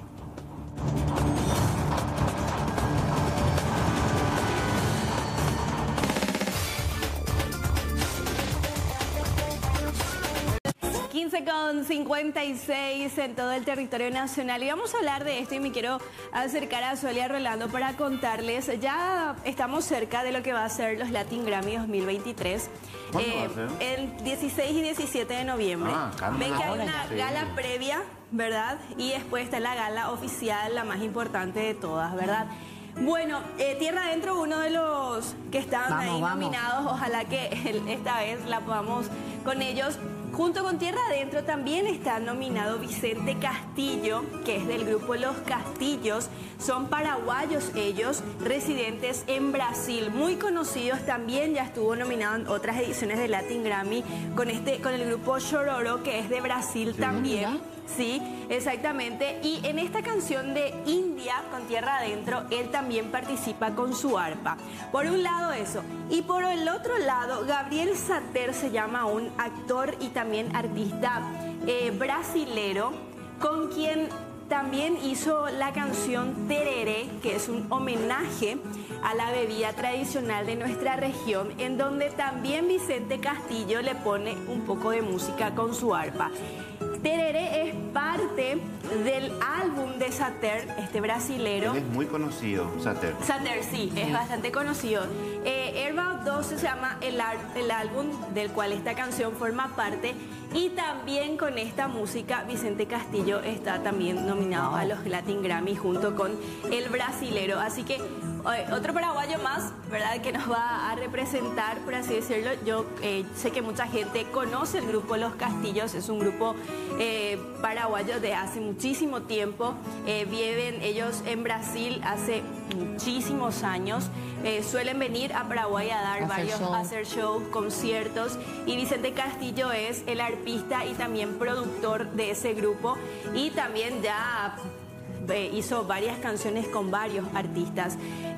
quince con cincuenta y seis en todo el territorio nacional. Y vamos a hablar de esto y me quiero acercar a Zulia Rolando para contarles. Ya estamos cerca de lo que va a ser los Latin Grammy dos mil veintitrés. ¿Cuándo eh, va a ser? El dieciséis y diecisiete de noviembre. Ah, Ven que hay una sí. gala previa, ¿verdad? Y después está la gala oficial, la más importante de todas, ¿verdad? Bueno, eh, Tierra Adentro, uno de los que están vamos, ahí vamos. nominados, ojalá que el, esta vez la podamos con ellos. Junto con Tierra Adentro también está nominado Vicente Castillo, que es del grupo Los Castillos. Son paraguayos ellos, residentes en Brasil, muy conocidos también. Ya estuvo nominado en otras ediciones de Latin Grammy con, este, con el grupo Chororo, que es de Brasil sí, también. ¿Mira? Sí, exactamente. Y en esta canción de India, con Tierra Adentro, él también participa con su arpa. Por un lado eso. Y por el otro lado, Gabriel Sater se llama un actor y también artista eh, brasilero, con quien también hizo la canción Tereré, que es un homenaje a la bebida tradicional de nuestra región, en donde también Vicente Castillo le pone un poco de música con su arpa. Tereré es parte del álbum de Sater, este brasilero. Él es muy conocido, Sater. Sater, sí, es bastante conocido. Eh, Airbound doce se llama el, el álbum del cual esta canción forma parte. Y también con esta música, Vicente Castillo está también nominado a los Latin Grammy junto con el brasilero. Así que otro paraguayo más, ¿verdad?, que nos va a representar, por así decirlo. Yo eh, sé que mucha gente conoce el grupo Los Castillos, es un grupo eh, paraguayo de hace muchísimo tiempo. Eh, viven ellos en Brasil hace muchísimos años. Eh, suelen venir a Paraguay a dar hacer varios, show. a hacer shows, conciertos. Y Vicente Castillo es el arpista y también productor de ese grupo. Y también ya eh, hizo varias canciones con varios artistas.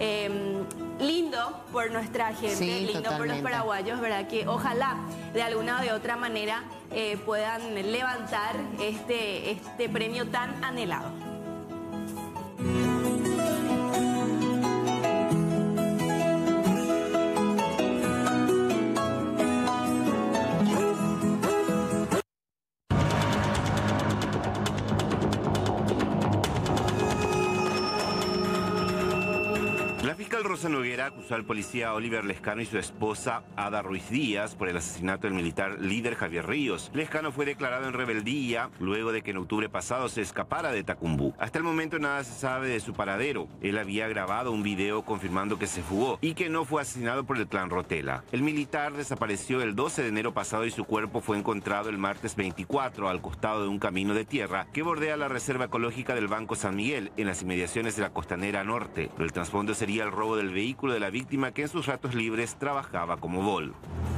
Eh, lindo por nuestra gente, sí, lindo totalmente. por los paraguayos, ¿verdad? Que ojalá de alguna o de otra manera eh, puedan levantar este, este premio tan anhelado. La fiscal Rosa Noguera acusó al policía Oliver Lescano y su esposa Ada Ruiz Díaz por el asesinato del militar líder Javier Ríos. Lescano fue declarado en rebeldía luego de que en octubre pasado se escapara de Tacumbú. Hasta el momento nada se sabe de su paradero. Él había grabado un video confirmando que se fugó y que no fue asesinado por el clan Rotela. El militar desapareció el doce de enero pasado y su cuerpo fue encontrado el martes veinticuatro al costado de un camino de tierra que bordea la reserva ecológica del Banco San Miguel en las inmediaciones de la Costanera Norte. El trasfondo sería el robo del vehículo de la víctima, que en sus ratos libres trabajaba como vol.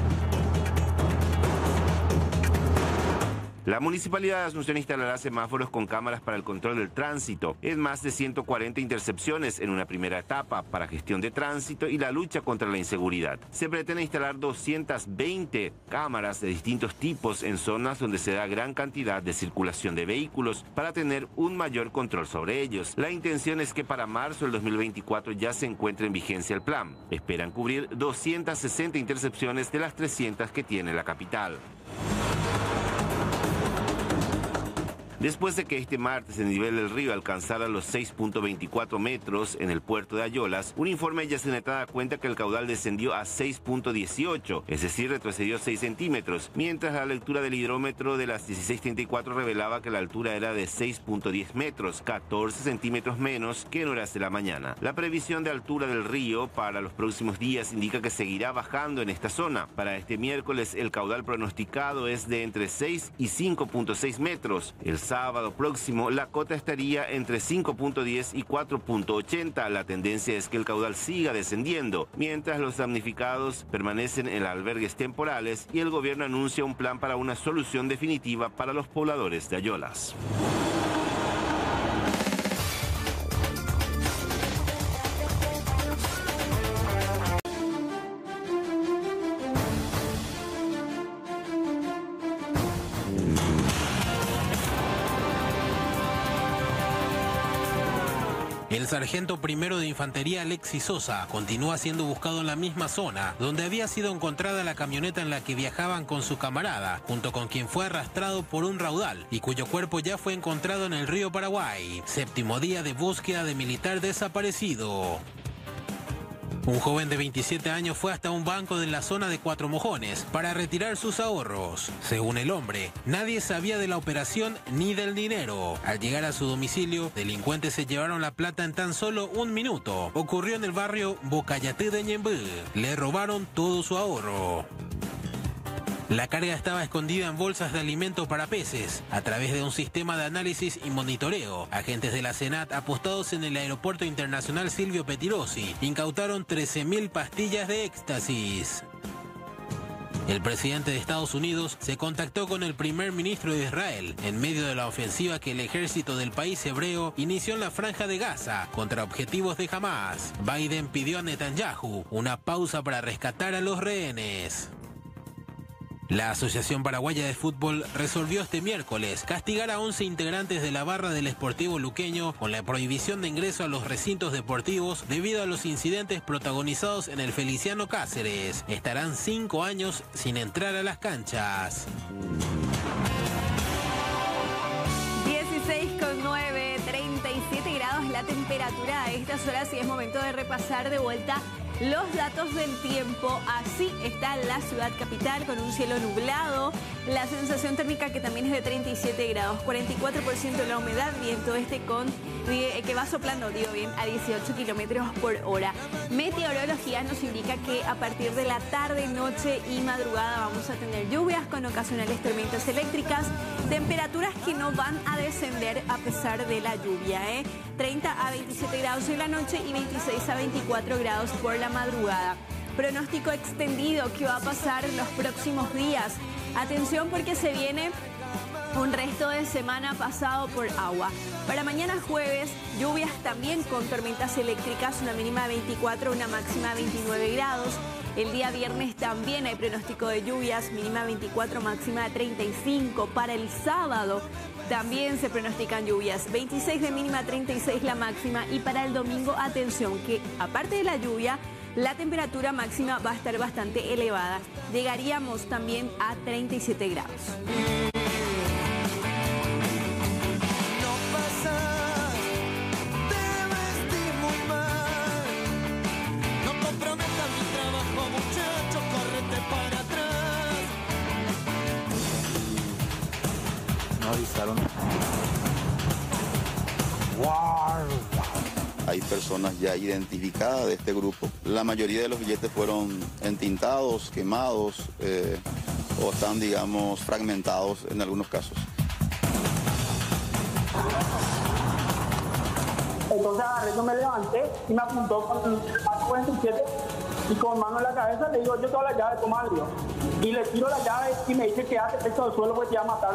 La Municipalidad de Asunción instalará semáforos con cámaras para el control del tránsito. Es más de ciento cuarenta intercepciones en una primera etapa para gestión de tránsito y la lucha contra la inseguridad. Se pretende instalar doscientas veinte cámaras de distintos tipos en zonas donde se da gran cantidad de circulación de vehículos para tener un mayor control sobre ellos. La intención es que para marzo del dos mil veinticuatro ya se encuentre en vigencia el plan. Esperan cubrir doscientas sesenta intercepciones de las trescientas que tiene la capital. Después de que este martes el nivel del río alcanzara los seis punto veinticuatro metros en el puerto de Ayolas, un informe de Yacyretá da cuenta que el caudal descendió a seis punto dieciocho, es decir, retrocedió seis centímetros, mientras la lectura del hidrómetro de las dieciséis treinta y cuatro revelaba que la altura era de seis punto diez metros, catorce centímetros menos que en horas de la mañana. La previsión de altura del río para los próximos días indica que seguirá bajando en esta zona. Para este miércoles el caudal pronosticado es de entre seis y cinco punto seis metros. El sábado próximo la cota estaría entre cinco punto diez y cuatro punto ochenta. La tendencia es que el caudal siga descendiendo, mientras los damnificados permanecen en albergues temporales y el gobierno anuncia un plan para una solución definitiva para los pobladores de Ayolas. El sargento primero de infantería Alexis Sosa continúa siendo buscado en la misma zona donde había sido encontrada la camioneta en la que viajaban con su camarada, junto con quien fue arrastrado por un raudal y cuyo cuerpo ya fue encontrado en el río Paraguay. Séptimo día de búsqueda de militar desaparecido. Un joven de veintisiete años fue hasta un banco de la zona de Cuatro Mojones para retirar sus ahorros. Según el hombre, nadie sabía de la operación ni del dinero. Al llegar a su domicilio, delincuentes se llevaron la plata en tan solo un minuto. Ocurrió en el barrio Bocayatí de Ñembú. Le robaron todo su ahorro. La carga estaba escondida en bolsas de alimento para peces. A través de un sistema de análisis y monitoreo, agentes de la Senat apostados en el Aeropuerto Internacional Silvio Pettirossi incautaron trece mil pastillas de éxtasis. El presidente de Estados Unidos se contactó con el primer ministro de Israel en medio de la ofensiva que el ejército del país hebreo inició en la Franja de Gaza contra objetivos de Hamas. Biden pidió a Netanyahu una pausa para rescatar a los rehenes. La Asociación Paraguaya de Fútbol resolvió este miércoles castigar a once integrantes de la barra del Sportivo Luqueño con la prohibición de ingreso a los recintos deportivos debido a los incidentes protagonizados en el Feliciano Cáceres. Estarán cinco años sin entrar a las canchas. dieciséis con nueve, treinta y siete grados la temperatura a estas horas y es momento de repasar de vuelta los datos del tiempo. Así está la ciudad capital con un cielo nublado, la sensación térmica que también es de treinta y siete grados, cuarenta y cuatro por ciento de la humedad, viento este con que va soplando, digo bien, a dieciocho kilómetros por hora. Meteorología nos indica que a partir de la tarde, noche y madrugada vamos a tener lluvias con ocasionales tormentas eléctricas, temperaturas que no van a descender a pesar de la lluvia, ¿eh? treinta a veintisiete grados en la noche y veintiséis a veinticuatro grados por la madrugada. Pronóstico extendido que va a pasar los próximos días. Atención porque se viene un resto de semana pasado por agua. Para mañana jueves, lluvias también con tormentas eléctricas, una mínima de veinticuatro, una máxima de veintinueve grados. El día viernes también hay pronóstico de lluvias, mínima veinticuatro, máxima de treinta y cinco. Para el sábado también se pronostican lluvias, veintiséis de mínima, treinta y seis la máxima. Y para el domingo, atención, que aparte de la lluvia, la temperatura máxima va a estar bastante elevada. Llegaríamos también a treinta y siete grados. nos avisaron. Hay personas ya identificadas de este grupo. La mayoría de los billetes fueron entintados, quemados eh, o están, digamos, fragmentados en algunos casos. Entonces agarré, yo me levanté y me apuntó con el cuarenta y siete y con mano en la cabeza le digo, yo tengo la llave, toma algo. Y le tiro la llave y me dice que hace pecho del suelo porque te iba a matar.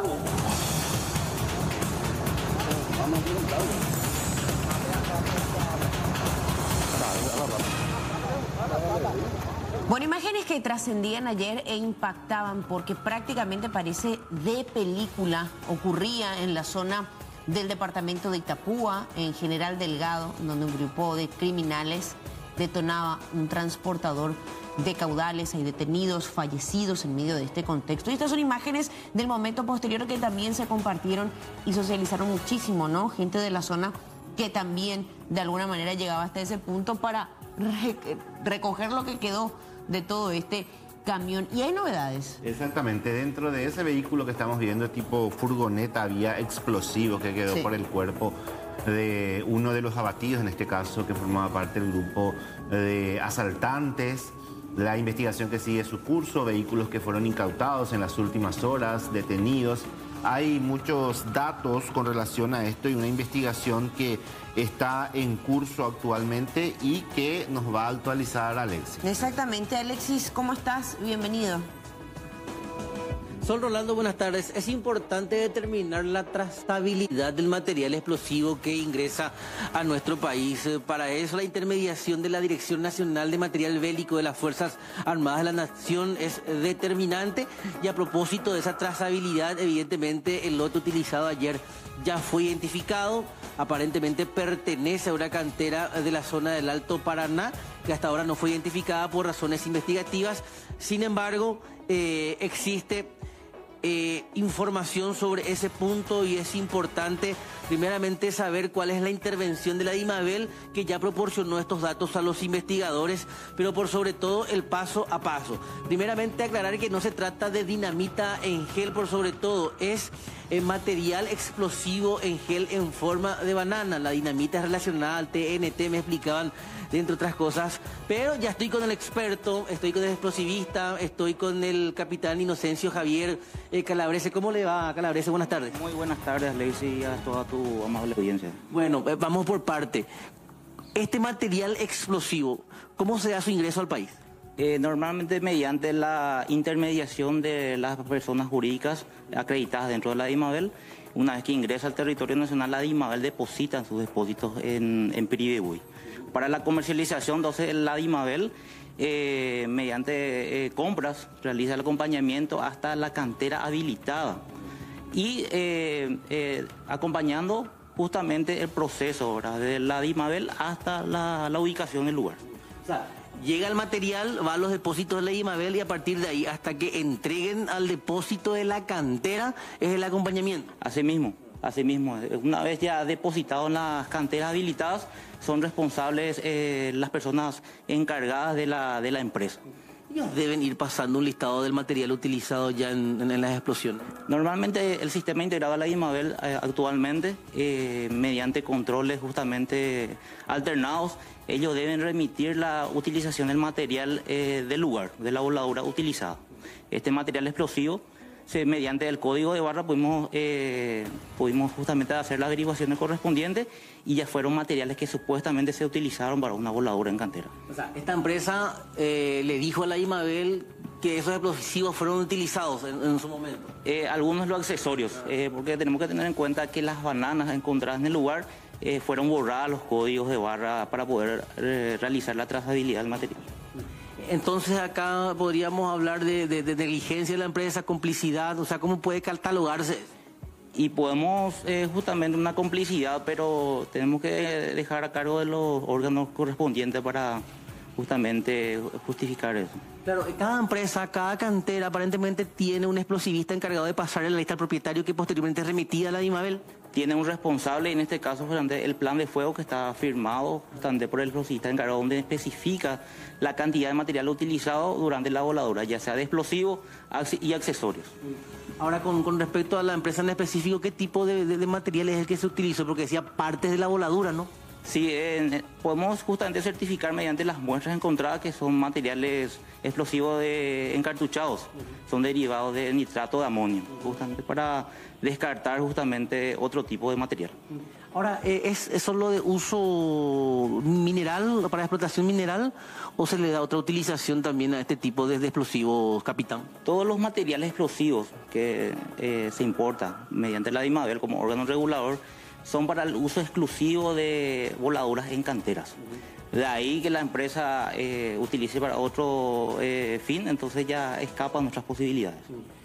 Bueno, imágenes que trascendían ayer e impactaban porque prácticamente parece de película. Ocurría en la zona del departamento de Itapúa, en General Delgado, donde un grupo de criminales detonaba un transportador de caudales. Hay detenidos, fallecidos en medio de este contexto. Y estas son imágenes del momento posterior que también se compartieron y socializaron muchísimo, ¿no? Gente de la zona que también de alguna manera llegaba hasta ese punto para re recoger lo que quedó de todo este camión. Y hay novedades. Exactamente, dentro de ese vehículo que estamos viendo, tipo furgoneta, había explosivos que quedó sí. por el cuerpo de uno de los abatidos, en este caso, que formaba parte del grupo de asaltantes. La investigación que sigue su curso, vehículos que fueron incautados en las últimas horas, detenidos. Hay muchos datos con relación a esto y una investigación que está en curso actualmente y que nos va a actualizar Alexis. Exactamente, Alexis, ¿cómo estás? Bienvenido. Sol Rolando, buenas tardes. Es importante determinar la trazabilidad del material explosivo que ingresa a nuestro país. Para eso, la intermediación de la Dirección Nacional de Material Bélico de las Fuerzas Armadas de la Nación es determinante. Y a propósito de esa trazabilidad, evidentemente, el lote utilizado ayer ya fue identificado. Aparentemente pertenece a una cantera de la zona del Alto Paraná, que hasta ahora no fue identificada por razones investigativas. Sin embargo, eh, existe Eh, información sobre ese punto y es importante primeramente saber cuál es la intervención de la DIMABEL, que ya proporcionó estos datos a los investigadores, pero por sobre todo el paso a paso. Primeramente aclarar que no se trata de dinamita en gel, por sobre todo es eh, material explosivo en gel en forma de banana. La dinamita es relacionada al T N T, me explicaban, entre otras cosas, pero ya estoy con el experto, estoy con el explosivista, estoy con el capitán Inocencio Javier eh, Calabrese. ¿Cómo le va, Calabrese? Buenas tardes. Muy buenas tardes, Lacey, y a toda tu amable audiencia. Bueno, eh, vamos por parte. Este material explosivo, ¿cómo se da su ingreso al país? Eh, normalmente mediante la intermediación de las personas jurídicas acreditadas dentro de la DIMABEL. Una vez que ingresa al territorio nacional, la DIMABEL deposita sus depósitos en, en Piribebuy. Para la comercialización, entonces, la DIMABEL, eh, mediante eh, compras, realiza el acompañamiento hasta la cantera habilitada y eh, eh, acompañando justamente el proceso, ¿verdad?, de la DIMABEL hasta la, la ubicación del lugar. O sea, llega el material, va a los depósitos de la DIMABEL y a partir de ahí, hasta que entreguen al depósito de la cantera, es el acompañamiento. Así mismo. Asimismo, una vez ya depositado en las canteras habilitadas, son responsables eh, las personas encargadas de la, de la empresa. Ellos deben ir pasando un listado del material utilizado ya en, en, en las explosiones. Normalmente el sistema integrado de la DIMABEL eh, actualmente, eh, mediante controles justamente alternados, ellos deben remitir la utilización del material eh, del lugar, de la voladura utilizada. Este material explosivo, Se, mediante el código de barra pudimos, eh, pudimos justamente hacer las averiguaciones correspondientes y ya fueron materiales que supuestamente se utilizaron para una voladura en cantera. O sea, esta empresa eh, le dijo a la DIMABEL que esos explosivos fueron utilizados en, en su momento. Eh, algunos los accesorios, eh, porque tenemos que tener en cuenta que las bananas encontradas en el lugar eh, fueron borradas los códigos de barra para poder eh, realizar la trazabilidad del material. Entonces acá podríamos hablar de, de, de negligencia de la empresa, complicidad, o sea, ¿cómo puede catalogarse? Y podemos eh, justamente una complicidad, pero tenemos que dejar a cargo de los órganos correspondientes para justamente justificar eso. Claro, cada empresa, cada cantera aparentemente tiene un explosivista encargado de pasarle la lista al propietario que posteriormente es remitida a la DIMABEL. Tiene un responsable, en este caso el plan de fuego que está firmado por el explosivista encargado, donde especifica la cantidad de material utilizado durante la voladura, ya sea de explosivos y accesorios. Ahora, con, con respecto a la empresa en específico, ¿qué tipo de, de, de material es el que se utilizó? Porque decía partes de la voladura, ¿no? Sí, eh, podemos justamente certificar mediante las muestras encontradas que son materiales explosivos de, encartuchados, son derivados de nitrato de amonio, justamente para descartar justamente otro tipo de material. Ahora, ¿es, es solo de uso mineral, para explotación mineral, o se le da otra utilización también a este tipo de, de explosivos, capitán? Todos los materiales explosivos que eh, se importan mediante la DIMABEL como órgano regulador son para el uso exclusivo de voladuras en canteras. De ahí que la empresa eh, utilice para otro eh, fin, entonces ya escapan nuestras posibilidades.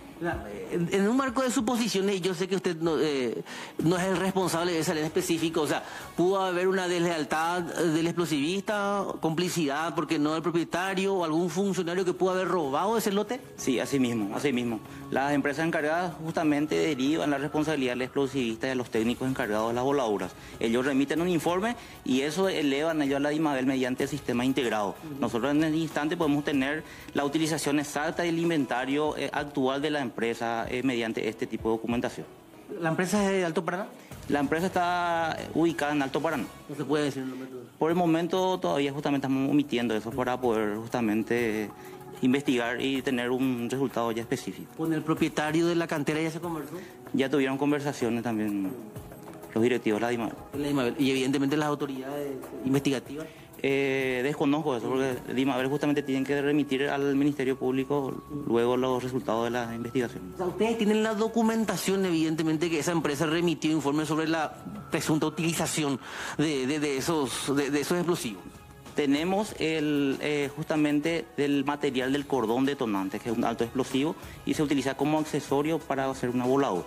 En, en un marco de suposiciones, yo sé que usted no, eh, no es el responsable de esa área específica, o sea, pudo haber una deslealtad del explosivista, complicidad porque no del propietario o algún funcionario que pudo haber robado ese lote. Sí, así mismo, así mismo. Las empresas encargadas justamente derivan la responsabilidad del explosivista y a los técnicos encargados de las voladuras. Ellos remiten un informe y eso elevan ellos a la DIMABEL mediante el sistema integrado. Nosotros en el instante podemos tener la utilización exacta del inventario eh, actual de la empresa. empresa eh, mediante este tipo de documentación. ¿La empresa es de Alto Paraná? La empresa está ubicada en Alto Paraná. ¿No se puede decir el nombre? Por el momento todavía justamente estamos omitiendo eso para poder justamente investigar y tener un resultado ya específico. ¿Con el propietario de la cantera ya se conversó? Ya tuvieron conversaciones también los directivos de la DIMABEL. La DIMABEL. Y evidentemente las autoridades investigativas. Eh, desconozco eso, porque DIMABEL justamente tienen que remitir al Ministerio Público luego los resultados de la investigación. O sea, ustedes tienen la documentación, evidentemente, que esa empresa remitió informes sobre la presunta utilización de, de, de, esos, de, de esos explosivos. Tenemos el, eh, justamente el material del cordón detonante, que es un alto explosivo, y se utiliza como accesorio para hacer una voladura.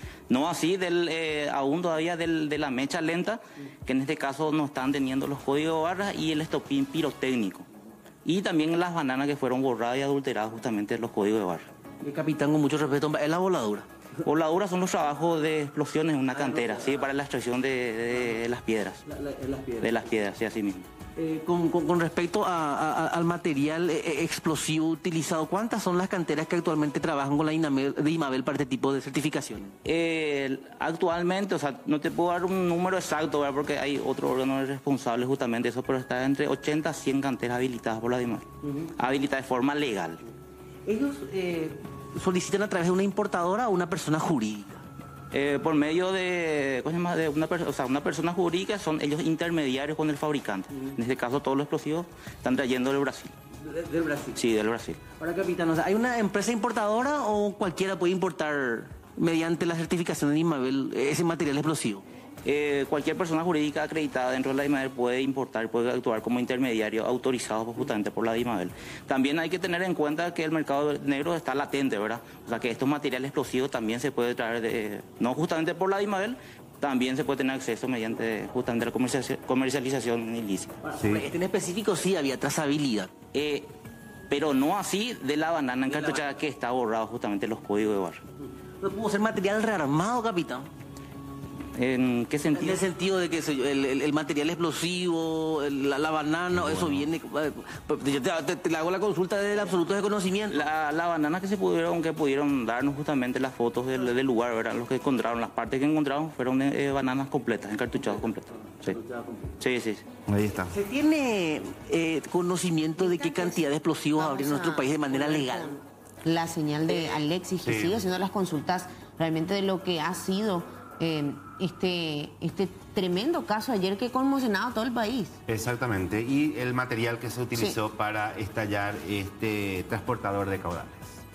No así del, eh, aún todavía del, de la mecha lenta, que en este caso no están teniendo los códigos de barras y el estopín pirotécnico. Y también las bananas que fueron borradas y adulteradas justamente los códigos de barra. El capitán, con mucho respeto, ¿es la voladura? Voladuras son los trabajos de explosiones en una cantera, ¿sí? Para la extracción de, de las piedras. La, la, las piedras. De las piedras, sí, así mismo. Eh, con, con, con respecto a, a, al material eh, explosivo utilizado, ¿cuántas son las canteras que actualmente trabajan con la DIMABEL para este tipo de certificaciones? Eh, actualmente, o sea, no te puedo dar un número exacto, ¿verdad? Porque hay otro órgano responsable justamente de eso, pero está entre ochenta a cien canteras habilitadas por la DIMABEL, uh-huh. habilitadas de forma legal. ¿Ellos eh, solicitan a través de una importadora o una persona jurídica? Eh, por medio de, ¿cómo se llama? de una, o sea, una persona jurídica, son ellos intermediarios con el fabricante. Uh-huh. En este caso, todos los explosivos están trayendo del Brasil. ¿De, ¿Del Brasil? Sí, del Brasil. Ahora, capitán, o sea, ¿hay una empresa importadora o cualquiera puede importar mediante la certificación de DIMABEL ese material explosivo? Eh, cualquier persona jurídica acreditada dentro de la DIMABEL puede importar, puede actuar como intermediario autorizado justamente por la DIMABEL. También hay que tener en cuenta que el mercado negro está latente, ¿verdad? O sea que estos materiales explosivos también se puede traer, de, no justamente por la DIMABEL, también se puede tener acceso mediante justamente la comercialización, comercialización ilícita. Sí. En específico sí había trazabilidad. Eh, pero no así de la banana encartuchada que está borrado justamente los códigos de barra. ¿No pudo ser material rearmado, capitán? ¿En qué sentido? En el sentido de que el, el, el material explosivo, el, la, la banana, bueno. Eso viene... Yo te, te, te hago la consulta del absoluto desconocimiento. La, la banana que se pudieron, que pudieron darnos justamente las fotos del, del lugar, ¿verdad? Los que encontraron, las partes que encontraron fueron eh, bananas completas, encartuchadas completas. Sí. Sí, sí, sí. Ahí está. ¿Se tiene eh, conocimiento de qué cantidad de explosivos habría en nuestro país de manera legal? La señal de Alexis, que sí. sigue haciendo las consultas realmente de lo que ha sido... Eh, este, este tremendo caso ayer que conmocionaba a todo el país. Exactamente, y el material que se utilizó sí. para estallar este transportador de caudales.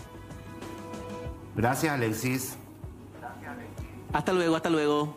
Gracias, Alexis. Gracias, Alexis. Hasta luego, hasta luego.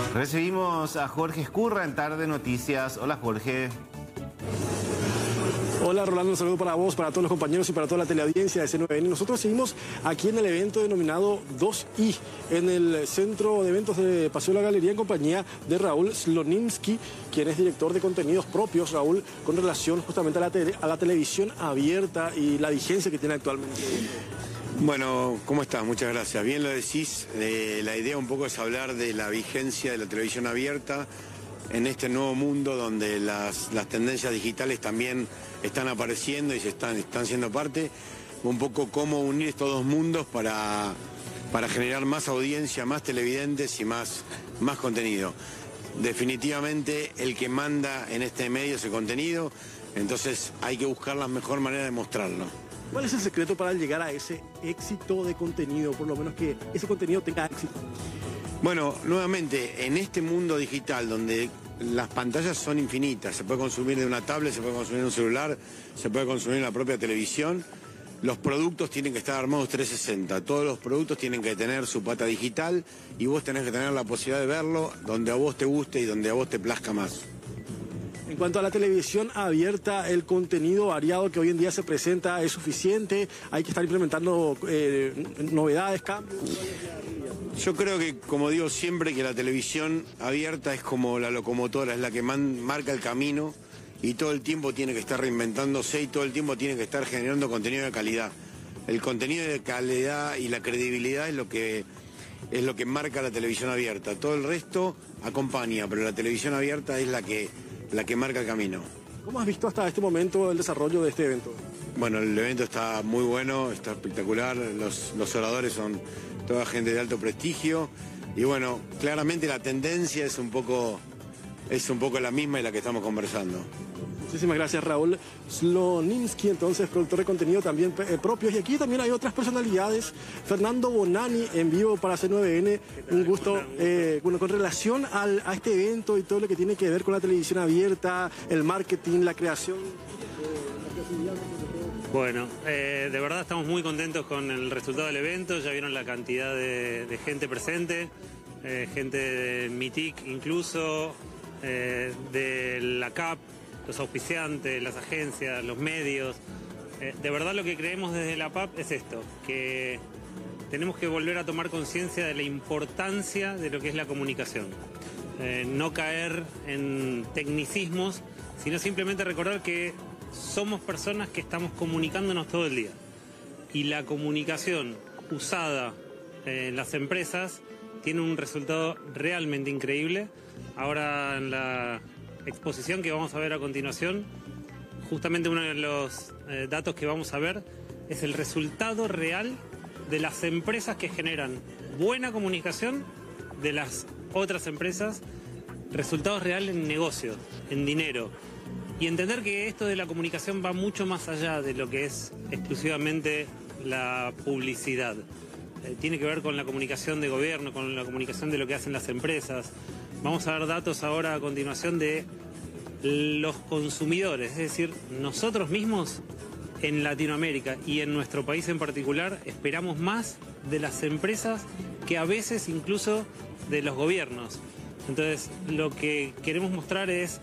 Recibimos a Jorge Escurra en Tarde Noticias. Hola, Jorge. Hola Rolando, un saludo para vos, para todos los compañeros y para toda la teleaudiencia de C nueve N. Nosotros seguimos aquí en el evento denominado dos i, en el centro de eventos de Paseo de la Galería, en compañía de Raúl Slonimsky, quien es director de contenidos propios, Raúl, con relación justamente a la, tele, a la televisión abierta y la vigencia que tiene actualmente. Bueno, ¿cómo estás? Muchas gracias. Bien lo decís, eh, la idea un poco es hablar de la vigencia de la televisión abierta en este nuevo mundo donde las, las tendencias digitales también están apareciendo y se están, están siendo parte, un poco cómo unir estos dos mundos para, para generar más audiencia, más televidentes y más, más contenido. Definitivamente el que manda en este medio es el contenido, entonces hay que buscar la mejor manera de mostrarlo. ¿Cuál es el secreto para llegar a ese éxito de contenido, por lo menos que ese contenido tenga éxito? Bueno, nuevamente, en este mundo digital donde las pantallas son infinitas, se puede consumir de una tablet, se puede consumir en un celular, se puede consumir en la propia televisión, los productos tienen que estar armados trescientos sesenta, todos los productos tienen que tener su pata digital y vos tenés que tener la posibilidad de verlo donde a vos te guste y donde a vos te plazca más. En cuanto a la televisión abierta, el contenido variado que hoy en día se presenta es suficiente, hay que estar implementando eh, novedades, cambios. Yo creo que, como digo siempre, que la televisión abierta es como la locomotora, es la que man, marca el camino y todo el tiempo tiene que estar reinventándose y todo el tiempo tiene que estar generando contenido de calidad. El contenido de calidad y la credibilidad es lo que, es lo que marca la televisión abierta. Todo el resto acompaña, pero la televisión abierta es la que, la que marca el camino. ¿Cómo has visto hasta este momento el desarrollo de este evento? Bueno, el evento está muy bueno, está espectacular, los, los oradores son toda gente de alto prestigio y bueno, claramente la tendencia es un poco, es un poco la misma y la que estamos conversando. Muchísimas gracias, Raúl Slonimsky, entonces productor de contenido también eh, propios. Y aquí también hay otras personalidades. Fernando Bonani en vivo para C nueve N. Un gusto eh, bueno, con relación al, a este evento y todo lo que tiene que ver con la televisión abierta, el marketing, la creación. Bueno, eh, de verdad estamos muy contentos con el resultado del evento. Ya vieron la cantidad de, de gente presente, eh, gente de MITIC incluso, eh, de la C A P, los auspiciantes, las agencias, los medios. Eh, de verdad lo que creemos desde la P A P es esto, que tenemos que volver a tomar conciencia de la importancia de lo que es la comunicación. Eh, no caer en tecnicismos, sino simplemente recordar que somos personas que estamos comunicándonos todo el día. Y la comunicación usada en las empresas tiene un resultado realmente increíble. Ahora en la exposición que vamos a ver a continuación, justamente uno de los eh, datos que vamos a ver es el resultado real de las empresas que generan buena comunicación de las otras empresas, resultados reales en negocios, en dinero. Y entender que esto de la comunicación va mucho más allá de lo que es exclusivamente la publicidad. Eh, tiene que ver con la comunicación de gobierno, con la comunicación de lo que hacen las empresas. Vamos a ver datos ahora a continuación de los consumidores, es decir, nosotros mismos en Latinoamérica y en nuestro país en particular esperamos más de las empresas que a veces incluso de los gobiernos. Entonces, lo que queremos mostrar es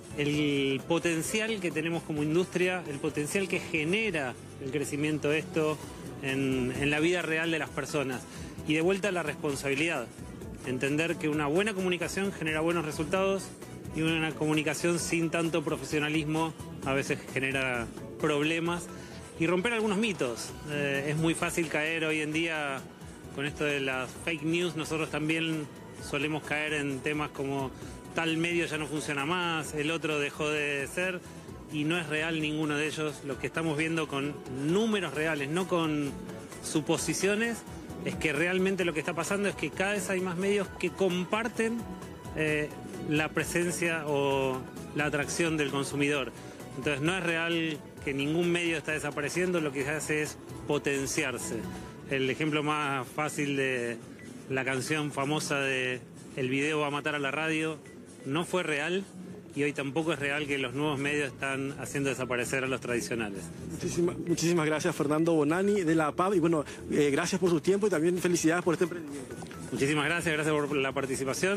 el potencial que tenemos como industria, el potencial que genera el crecimiento de esto en, en la vida real de las personas. Y de vuelta la responsabilidad, entender que una buena comunicación genera buenos resultados y una comunicación sin tanto profesionalismo a veces genera problemas y romper algunos mitos. Eh, es muy fácil caer hoy en día con esto de las fake news, nosotros también solemos caer en temas como tal medio ya no funciona más, el otro dejó de ser, y no es real ninguno de ellos. Lo que estamos viendo con números reales, no con suposiciones, es que realmente lo que está pasando es que cada vez hay más medios que comparten eh, la presencia o la atracción del consumidor. Entonces no es real que ningún medio está desapareciendo, lo que se hace es potenciarse. El ejemplo más fácil de la canción famosa de El video va a matar a la radio no fue real, y hoy tampoco es real que los nuevos medios están haciendo desaparecer a los tradicionales. Muchísimas, muchísimas gracias, Fernando Bonani de la P A B, y bueno, eh, gracias por su tiempo y también felicidades por este emprendimiento. Muchísimas gracias, gracias por la participación.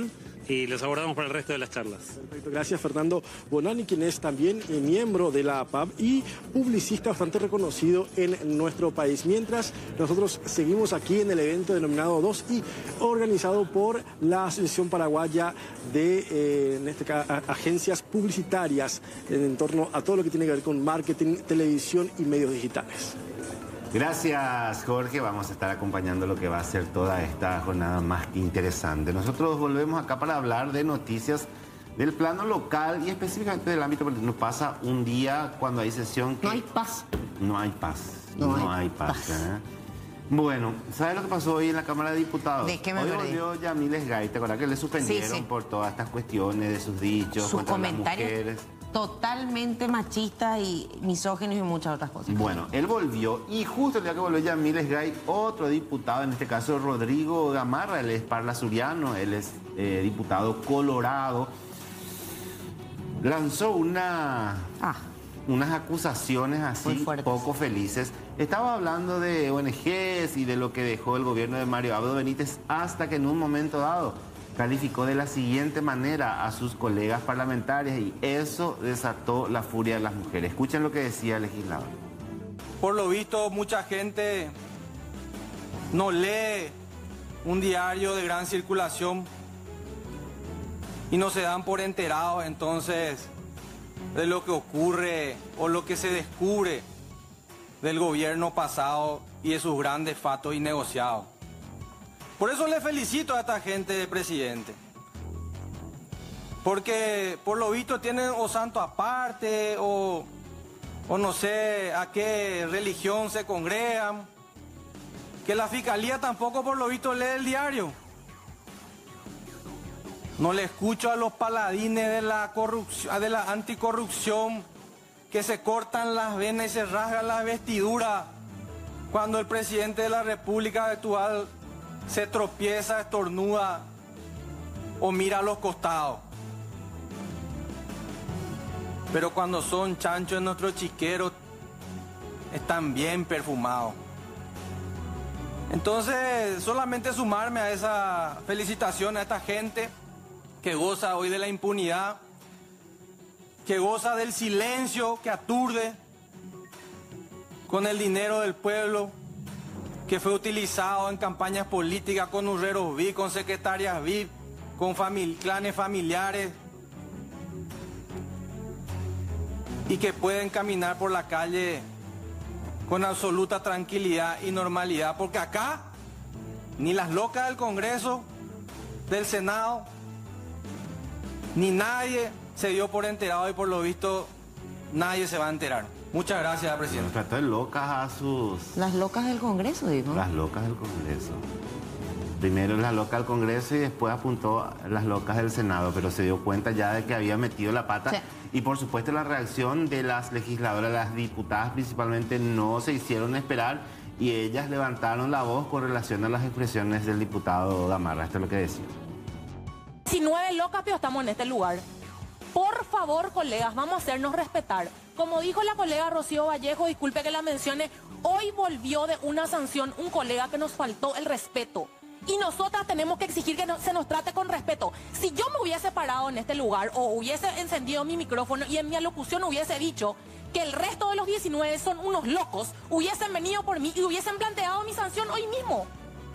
y los abordamos para el resto de las charlas. Perfecto, gracias Fernando Bonani, quien es también eh, miembro de la A P A B y publicista bastante reconocido en nuestro país. Mientras nosotros seguimos aquí en el evento denominado dos i, organizado por la Asociación Paraguaya de eh, en este caso, agencias publicitarias en torno a todo lo que tiene que ver con marketing, televisión y medios digitales. Gracias, Jorge. Vamos a estar acompañando lo que va a ser toda esta jornada más interesante. Nosotros volvemos acá para hablar de noticias del plano local y específicamente del ámbito político. Nos pasa un día cuando hay sesión que... No hay paz. No hay paz. No, No, hay hay paz. paz. ¿eh? Bueno, ¿sabes lo que pasó hoy en la Cámara de Diputados? ¿De qué me Hoy perdí? volvió Yamil Esgay. ¿Te acuerdas que le suspendieron Sí, sí. por todas estas cuestiones de sus dichos Sus contra las comentarios mujeres? totalmente machistas y misóginos y muchas otras cosas. Bueno, él volvió y justo el día que volvió Yamil Esgay, otro diputado, en este caso Rodrigo Gamarra, él es parlasuriano, él es eh, diputado colorado, lanzó una, ah. unas acusaciones así poco felices. Estaba hablando de O N Ges y de lo que dejó el gobierno de Mario Abdo Benítez hasta que en un momento dado calificó de la siguiente manera a sus colegas parlamentarios y eso desató la furia de las mujeres. Escuchen lo que decía el legislador. Por lo visto, mucha gente no lee un diario de gran circulación y no se dan por enterados entonces de lo que ocurre o lo que se descubre del gobierno pasado y de sus grandes fatos innegociados. Por eso le felicito a esta gente, presidente. Porque por lo visto tienen o santo aparte o, o no sé a qué religión se congregan. Que la fiscalía tampoco por lo visto lee el diario. No le escucho a los paladines de la corrupción, de la anticorrupción que se cortan las venas y se rasgan las vestiduras cuando el presidente de la República actual se tropieza, estornuda o mira a los costados. Pero cuando son chanchos en nuestros chiqueros, están bien perfumados. Entonces, solamente sumarme a esa felicitación a esta gente que goza hoy de la impunidad, que goza del silencio que aturde con el dinero del pueblo, que fue utilizado en campañas políticas con urreros V I P, con secretarias V I P, con famili- clanes familiares, y que pueden caminar por la calle con absoluta tranquilidad y normalidad, porque acá ni las locas del Congreso, del Senado, ni nadie se dio por enterado y por lo visto nadie se va a enterar. Muchas gracias, presidente. Trató de locas a sus... Las locas del Congreso, dijo. Las locas del Congreso. Primero las locas del Congreso y después apuntó a las locas del Senado, pero se dio cuenta ya de que había metido la pata. Sí. Y por supuesto la reacción de las legisladoras, las diputadas principalmente, no se hicieron esperar y ellas levantaron la voz con relación a las expresiones del diputado Gamarra. Esto es lo que decía. diecinueve locas, pero estamos en este lugar. Por favor, colegas, vamos a hacernos respetar. Como dijo la colega Rocío Vallejo, disculpe que la mencione, hoy volvió de una sanción un colega que nos faltó el respeto. Y nosotras tenemos que exigir que no, se nos trate con respeto. Si yo me hubiese parado en este lugar o hubiese encendido mi micrófono y en mi alocución hubiese dicho que el resto de los diecinueve son unos locos, hubiesen venido por mí y hubiesen planteado mi sanción hoy mismo.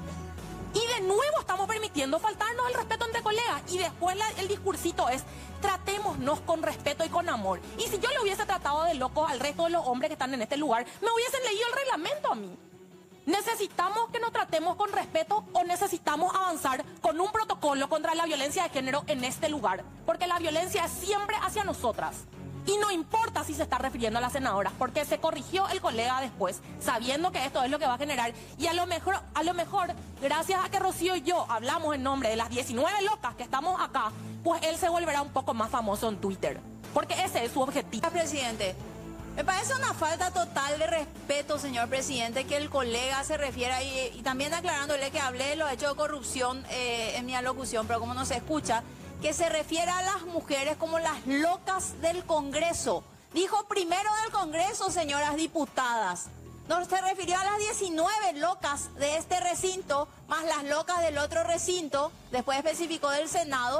Y de nuevo estamos permitiendo faltarnos el respeto entre colegas. Y después la, el discursito es, tratémonos con respeto y con amor. Y si yo le hubiese tratado de locos al resto de los hombres que están en este lugar, me hubiesen leído el reglamento a mí. ¿Necesitamos que nos tratemos con respeto o necesitamos avanzar con un protocolo contra la violencia de género en este lugar? Porque la violencia es siempre hacia nosotras. Y no importa si se está refiriendo a las senadoras, porque se corrigió el colega después, sabiendo que esto es lo que va a generar. Y a lo mejor, a lo mejor, gracias a que Rocío y yo hablamos en nombre de las diecinueve locas que estamos acá, pues él se volverá un poco más famoso en Twitter. Porque ese es su objetivo. Presidente, me parece una falta total de respeto, señor presidente, que el colega se refiera y, y también aclarándole que hablé de los hechos de corrupción eh, en mi alocución, pero como no se escucha, que se refiere a las mujeres como las locas del Congreso. Dijo primero del Congreso, señoras diputadas. No se refirió a las diecinueve locas de este recinto, más las locas del otro recinto, después especificó del Senado,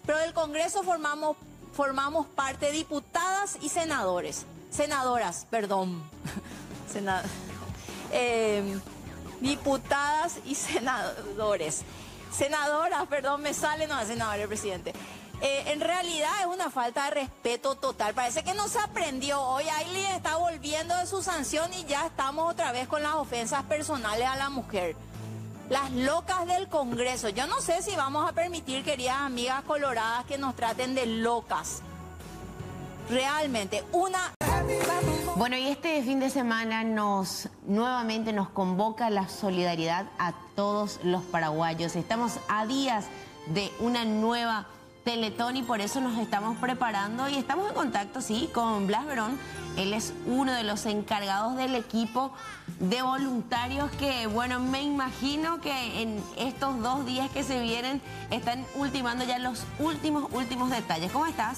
pero del Congreso formamos, formamos parte diputadas y senadores. Senadoras, perdón. Sena, eh, diputadas y senadores. Senadoras, perdón, me sale, no, senadores, presidente. Eh, en realidad es una falta de respeto total. Parece que no se aprendió. Hoy Aileen está volviendo de su sanción y ya estamos otra vez con las ofensas personales a la mujer. Las locas del Congreso. Yo no sé si vamos a permitir, queridas amigas coloradas, que nos traten de locas. Realmente, una... Bueno, y este fin de semana nos nuevamente nos convoca la solidaridad a todos los paraguayos. Estamos a días de una nueva Teletón y por eso nos estamos preparando y estamos en contacto, sí, con Blas Verón. Él es uno de los encargados del equipo de voluntarios que, bueno, me imagino que en estos dos días que se vienen están ultimando ya los últimos, últimos detalles. ¿Cómo estás?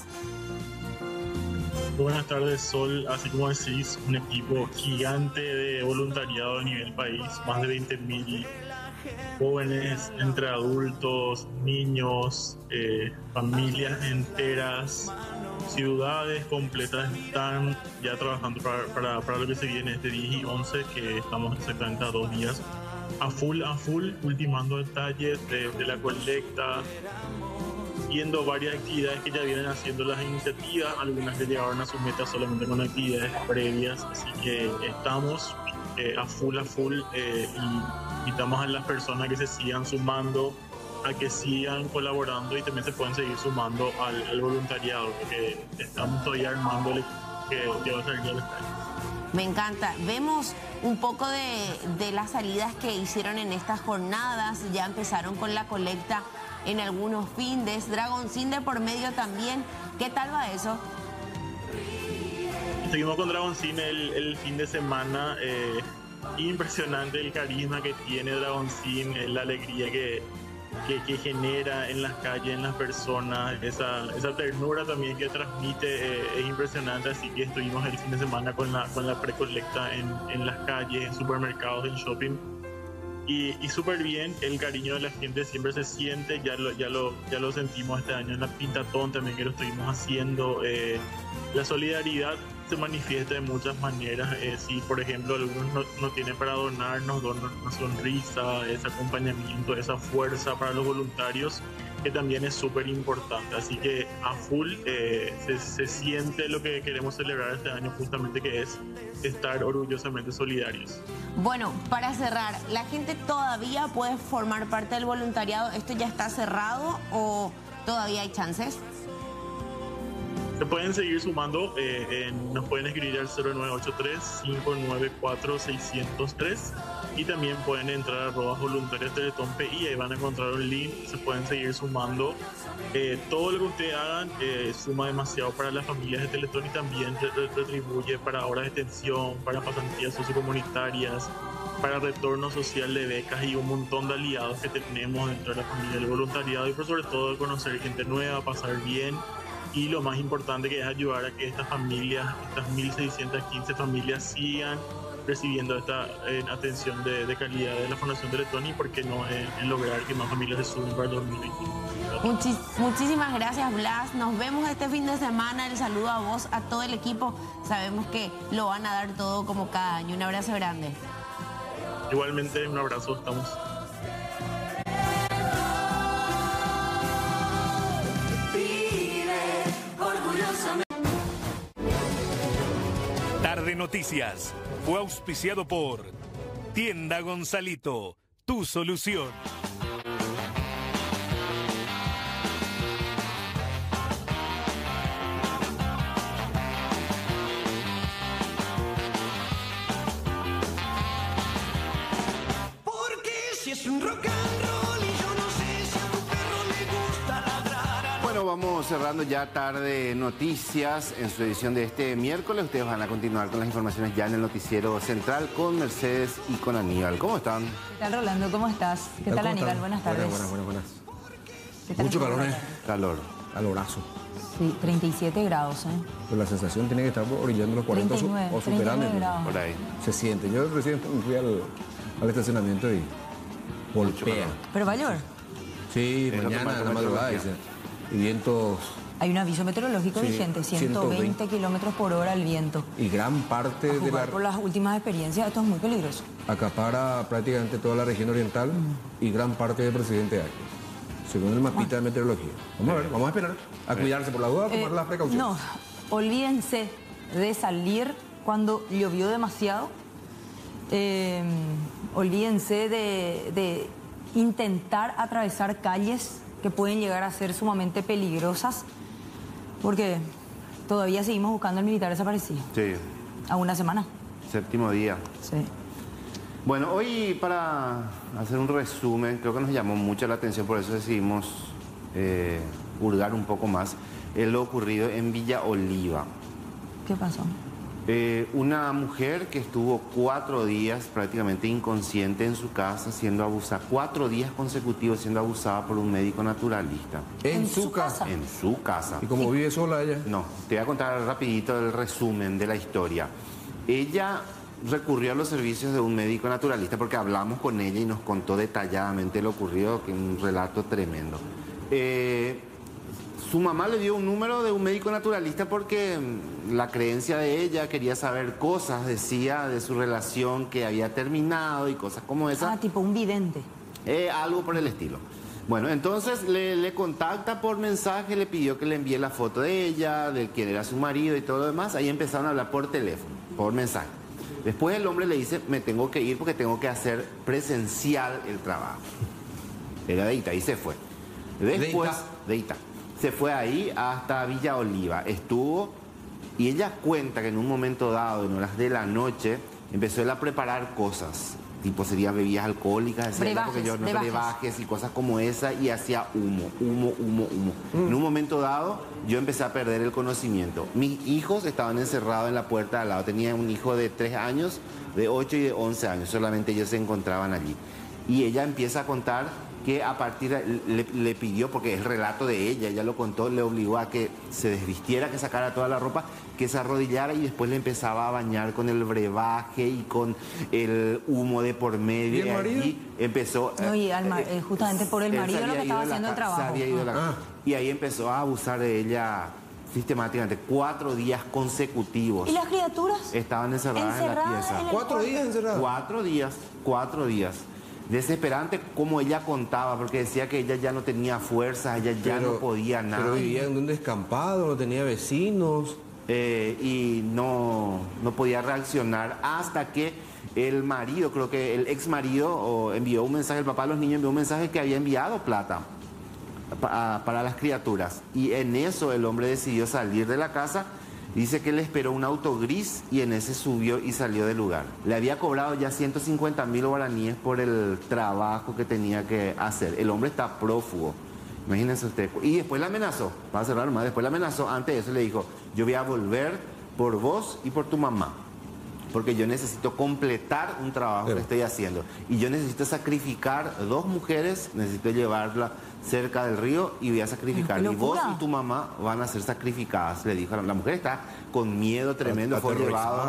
Buenas tardes, Sol. Así como decís, un equipo gigante de voluntariado a nivel país, más de veinte mil jóvenes, entre adultos, niños, eh, familias enteras, ciudades completas están ya trabajando para, para, para lo que se viene este diez y once, que estamos exactamente a dos días, a full, a full, ultimando detalles de, de la colecta, viendo varias actividades que ya vienen haciendo las iniciativas, algunas que llegaron a su meta solamente con actividades previas, así que estamos eh, a full, a full eh, y invitamos a las personas que se sigan sumando, a que sigan colaborando y también se pueden seguir sumando al, al voluntariado, porque estamos todavía armando el que, que va a salir al estadio. Me encanta. Vemos un poco de, de las salidas que hicieron en estas jornadas. Ya empezaron con la colecta en algunos findes. Dragon Sin de por medio también. ¿Qué tal va eso? Seguimos con Dragon Sin el, el fin de semana. Eh, impresionante el carisma que tiene Dragon Sin, la alegría que, que, que genera en las calles, en las personas, esa, esa ternura también que transmite eh, es impresionante. Así que estuvimos el fin de semana con la, con la precolecta en, en las calles, en supermercados, en shopping. Y, y súper bien, el cariño de la gente siempre se siente, ya lo, ya lo, ya lo sentimos este año en la Pintatón también que lo estuvimos haciendo. Eh, la solidaridad se manifiesta de muchas maneras. Eh, si por ejemplo algunos no, no tienen para donar, nos donan una sonrisa, ese acompañamiento, esa fuerza para los voluntarios, que también es súper importante. Así que a full eh, se, se siente lo que queremos celebrar este año, justamente, que es estar orgullosamente solidarios. Bueno, para cerrar, ¿la gente todavía puede formar parte del voluntariado? ¿Esto ya está cerrado o todavía hay chances? Se pueden seguir sumando, eh, en, nos pueden escribir al cero nueve ocho tres, cinco nueve cuatro, seis cero tres y también pueden entrar a arroba voluntarios Teletón P I, ahí van a encontrar un link, se pueden seguir sumando. Eh, todo lo que ustedes hagan eh, suma demasiado para las familias de Teletón y también retribuye para horas de extensión, para pasantías sociocomunitarias, para retorno social de becas y un montón de aliados que tenemos dentro de la familia del voluntariado, y por sobre todo conocer gente nueva, pasar bien. Y lo más importante, que es ayudar a que estas familias, estas mil seiscientas quince familias, sigan recibiendo esta eh, atención de, de calidad de la Fundación Teletón, y por qué no eh, en lograr que más familias se sumen para el dos mil veintiuno. Muchis, muchísimas gracias, Blas. Nos vemos este fin de semana. El saludo a vos, a todo el equipo. Sabemos que lo van a dar todo como cada año. Un abrazo grande. Igualmente, un abrazo. Estamos. Tarde Noticias fue auspiciado por Tienda Gonzalito, tu solución. Porque si es un rock and roll y yo no sé si a tu perro le gusta ladrar. Bueno, vamos cerrando ya Tarde Noticias en su edición de este miércoles. Ustedes van a continuar con las informaciones ya en el noticiero central con Mercedes y con Aníbal. ¿Cómo están? ¿Qué tal, Rolando? ¿Cómo estás? ¿Qué tal, Aníbal? Están? Buenas tardes. Buenas, buenas, buenas. ¿Qué tal? Mucho calor, ¿eh? Calor. Calorazo. Sí, treinta y siete grados, ¿eh? Pero la sensación tiene que estar orillando los cuarenta treinta y nueve, o superando. treinta y nueve grados. Por ahí. Se siente. Yo recién fui al, al estacionamiento y golpea. ¿Pero va a llover? Sí, Es mañana a la madrugada, dice. y vientos... Hay un aviso meteorológico Sí, vigente, ciento veinte ciento veinte kilómetros por hora el viento. Y gran parte A de jugar la... por las últimas experiencias, esto es muy peligroso. acapara prácticamente toda la región oriental y gran parte del presidente Águila, según el mapita de meteorología. Vamos a ver, vamos a esperar. A cuidarse por la duda, a tomar Eh, las precauciones. No, olvídense de salir cuando llovió demasiado. Eh, olvídense de, de intentar atravesar calles que pueden llegar a ser sumamente peligrosas, porque todavía seguimos buscando al militar desaparecido. Sí, A una semana. séptimo día. Sí. Bueno, hoy para hacer un resumen, creo que nos llamó mucho la atención, por eso decidimos eh, hurgar un poco más, en lo ocurrido en Villa Oliva. ¿Qué pasó? Eh, una mujer que estuvo cuatro días prácticamente inconsciente en su casa siendo abusada, cuatro días consecutivos siendo abusada por un médico naturalista. ¿En, ¿En su, su casa? casa? En su casa. ¿Y cómo vive sola ella? No, te voy a contar rapidito el resumen de la historia. Ella recurrió a los servicios de un médico naturalista porque hablamos con ella y nos contó detalladamente lo ocurrido, que es un relato tremendo. Eh, Su mamá le dio un número de un médico naturalista porque la creencia de ella quería saber cosas, decía, de su relación que había terminado y cosas como esa. Ah, tipo un vidente. Eh, algo por el estilo. Bueno, entonces le, le contacta por mensaje, le pidió que le envíe la foto de ella, de quién era su marido y todo lo demás. Ahí empezaron a hablar por teléfono, por mensaje. Después el hombre le dice, me tengo que ir porque tengo que hacer presencial el trabajo. Era de Ita, y se fue. Después, de Ita. Se fue ahí hasta Villa Oliva, estuvo y ella cuenta que en un momento dado, en horas de la noche, empezó él a preparar cosas, tipo sería bebidas alcohólicas, decía ella, porque yo no brebajes. brebajes y cosas como esa, y hacía humo, humo, humo, humo. Mm. En un momento dado, yo empecé a perder el conocimiento. Mis hijos estaban encerrados en la puerta de al lado, tenía un hijo de tres años, de ocho y de once años, solamente ellos se encontraban allí. Y ella empieza a contar que a partir de, le, le pidió, porque es relato de ella, ella lo contó, le obligó a que se desvistiera, que sacara toda la ropa, que se arrodillara y después le empezaba a bañar con el brebaje y con el humo de por medio. ¿Y el marido? Y empezó... No, y al mar, eh, justamente por el él marido se lo que había estaba ido de la haciendo el ca- trabajo. se había ido de la Ah. casa. Y ahí empezó a abusar de ella sistemáticamente, cuatro días consecutivos. ¿Y las criaturas? Estaban encerradas, Encerradas en la pieza. en el ¿Cuatro cuarto? días encerradas? Cuatro días, cuatro días. Desesperante como ella contaba, porque decía que ella ya no tenía fuerza, ella ya Pero- no podía nada. Pero vivía en un descampado, no tenía vecinos. Eh, y no, no podía reaccionar hasta que el marido, creo que el ex marido envió un mensaje, el papá de los niños envió un mensaje que había enviado plata pa- para las criaturas. Y en eso el hombre decidió salir de la casa. Dice que le esperó un auto gris y en ese subió y salió del lugar. Le había cobrado ya ciento cincuenta mil guaraníes por el trabajo que tenía que hacer. El hombre está prófugo. Imagínense usted. Y después la amenazó, para cerrar más, después la amenazó. Antes de eso le dijo, yo voy a volver por vos y por tu mamá. Porque yo necesito completar un trabajo que estoy haciendo. Y yo necesito sacrificar dos mujeres, necesito llevarla cerca del río y voy a sacrificar. ¡Qué Y vos locura! y tu mamá van a ser sacrificadas, le dijo. La mujer está con miedo tremendo, fue Aterrorizada. llevado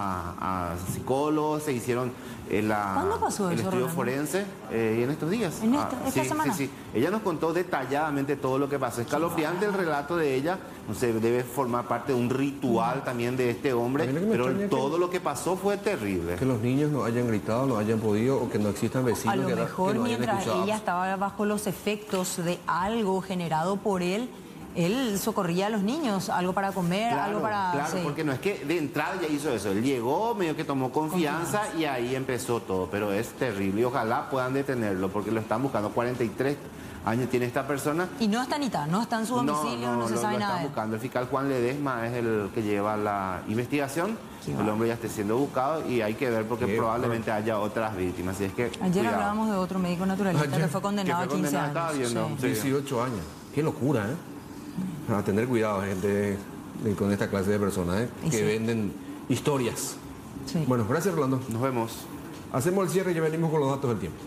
a, a psicólogos, se hicieron eh, la, ¿Cuándo pasó el eso, estudio Rolando? forense eh, y en estos días. ¿En esta- esta sí, semana? Sí, sí. Ella nos contó detalladamente todo lo que pasó. Escalofriante el relato de ella, no sé, debe formar parte de un ritual también de este hombre, A mí lo que me pero extraña es todo lo que pasó fue terrible. Que los niños no hayan gritado, no hayan podido, o que no existan vecinos A lo que, mejor que no hayan mientras escuchado. ella estaba bajo los efectos de algo generado por él, él socorría a los niños, algo para comer, Claro, algo para... claro, sí. porque no es que de entrada ya hizo eso. Él llegó, medio que tomó confianza, y ahí empezó todo. Pero es terrible y ojalá puedan detenerlo porque lo están buscando. cuarenta y tres años tiene esta persona. Y no está Anita, no está en su domicilio, no, se lo, sabe lo nada están de él. buscando. El fiscal Juan Ledesma es el que lleva la investigación. El hombre ya está siendo buscado y hay que ver porque Qué probablemente haya otras víctimas. Así es que Ayer cuidado. hablábamos de otro médico naturalista Ayer, que fue condenado que fue a quince condenado, años. estaba viendo. Sí. dieciocho años. Qué locura, ¿eh? A tener cuidado, gente, de- con esta clase de personas, ¿eh? Y Que sí. venden historias. Sí. Bueno, gracias, Rolando. Nos vemos. Hacemos el cierre y ya venimos con los datos del tiempo.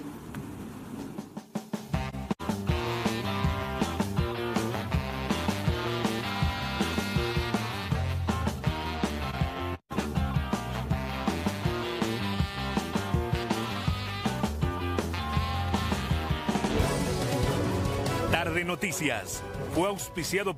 Tarde Noticias. Fue auspiciado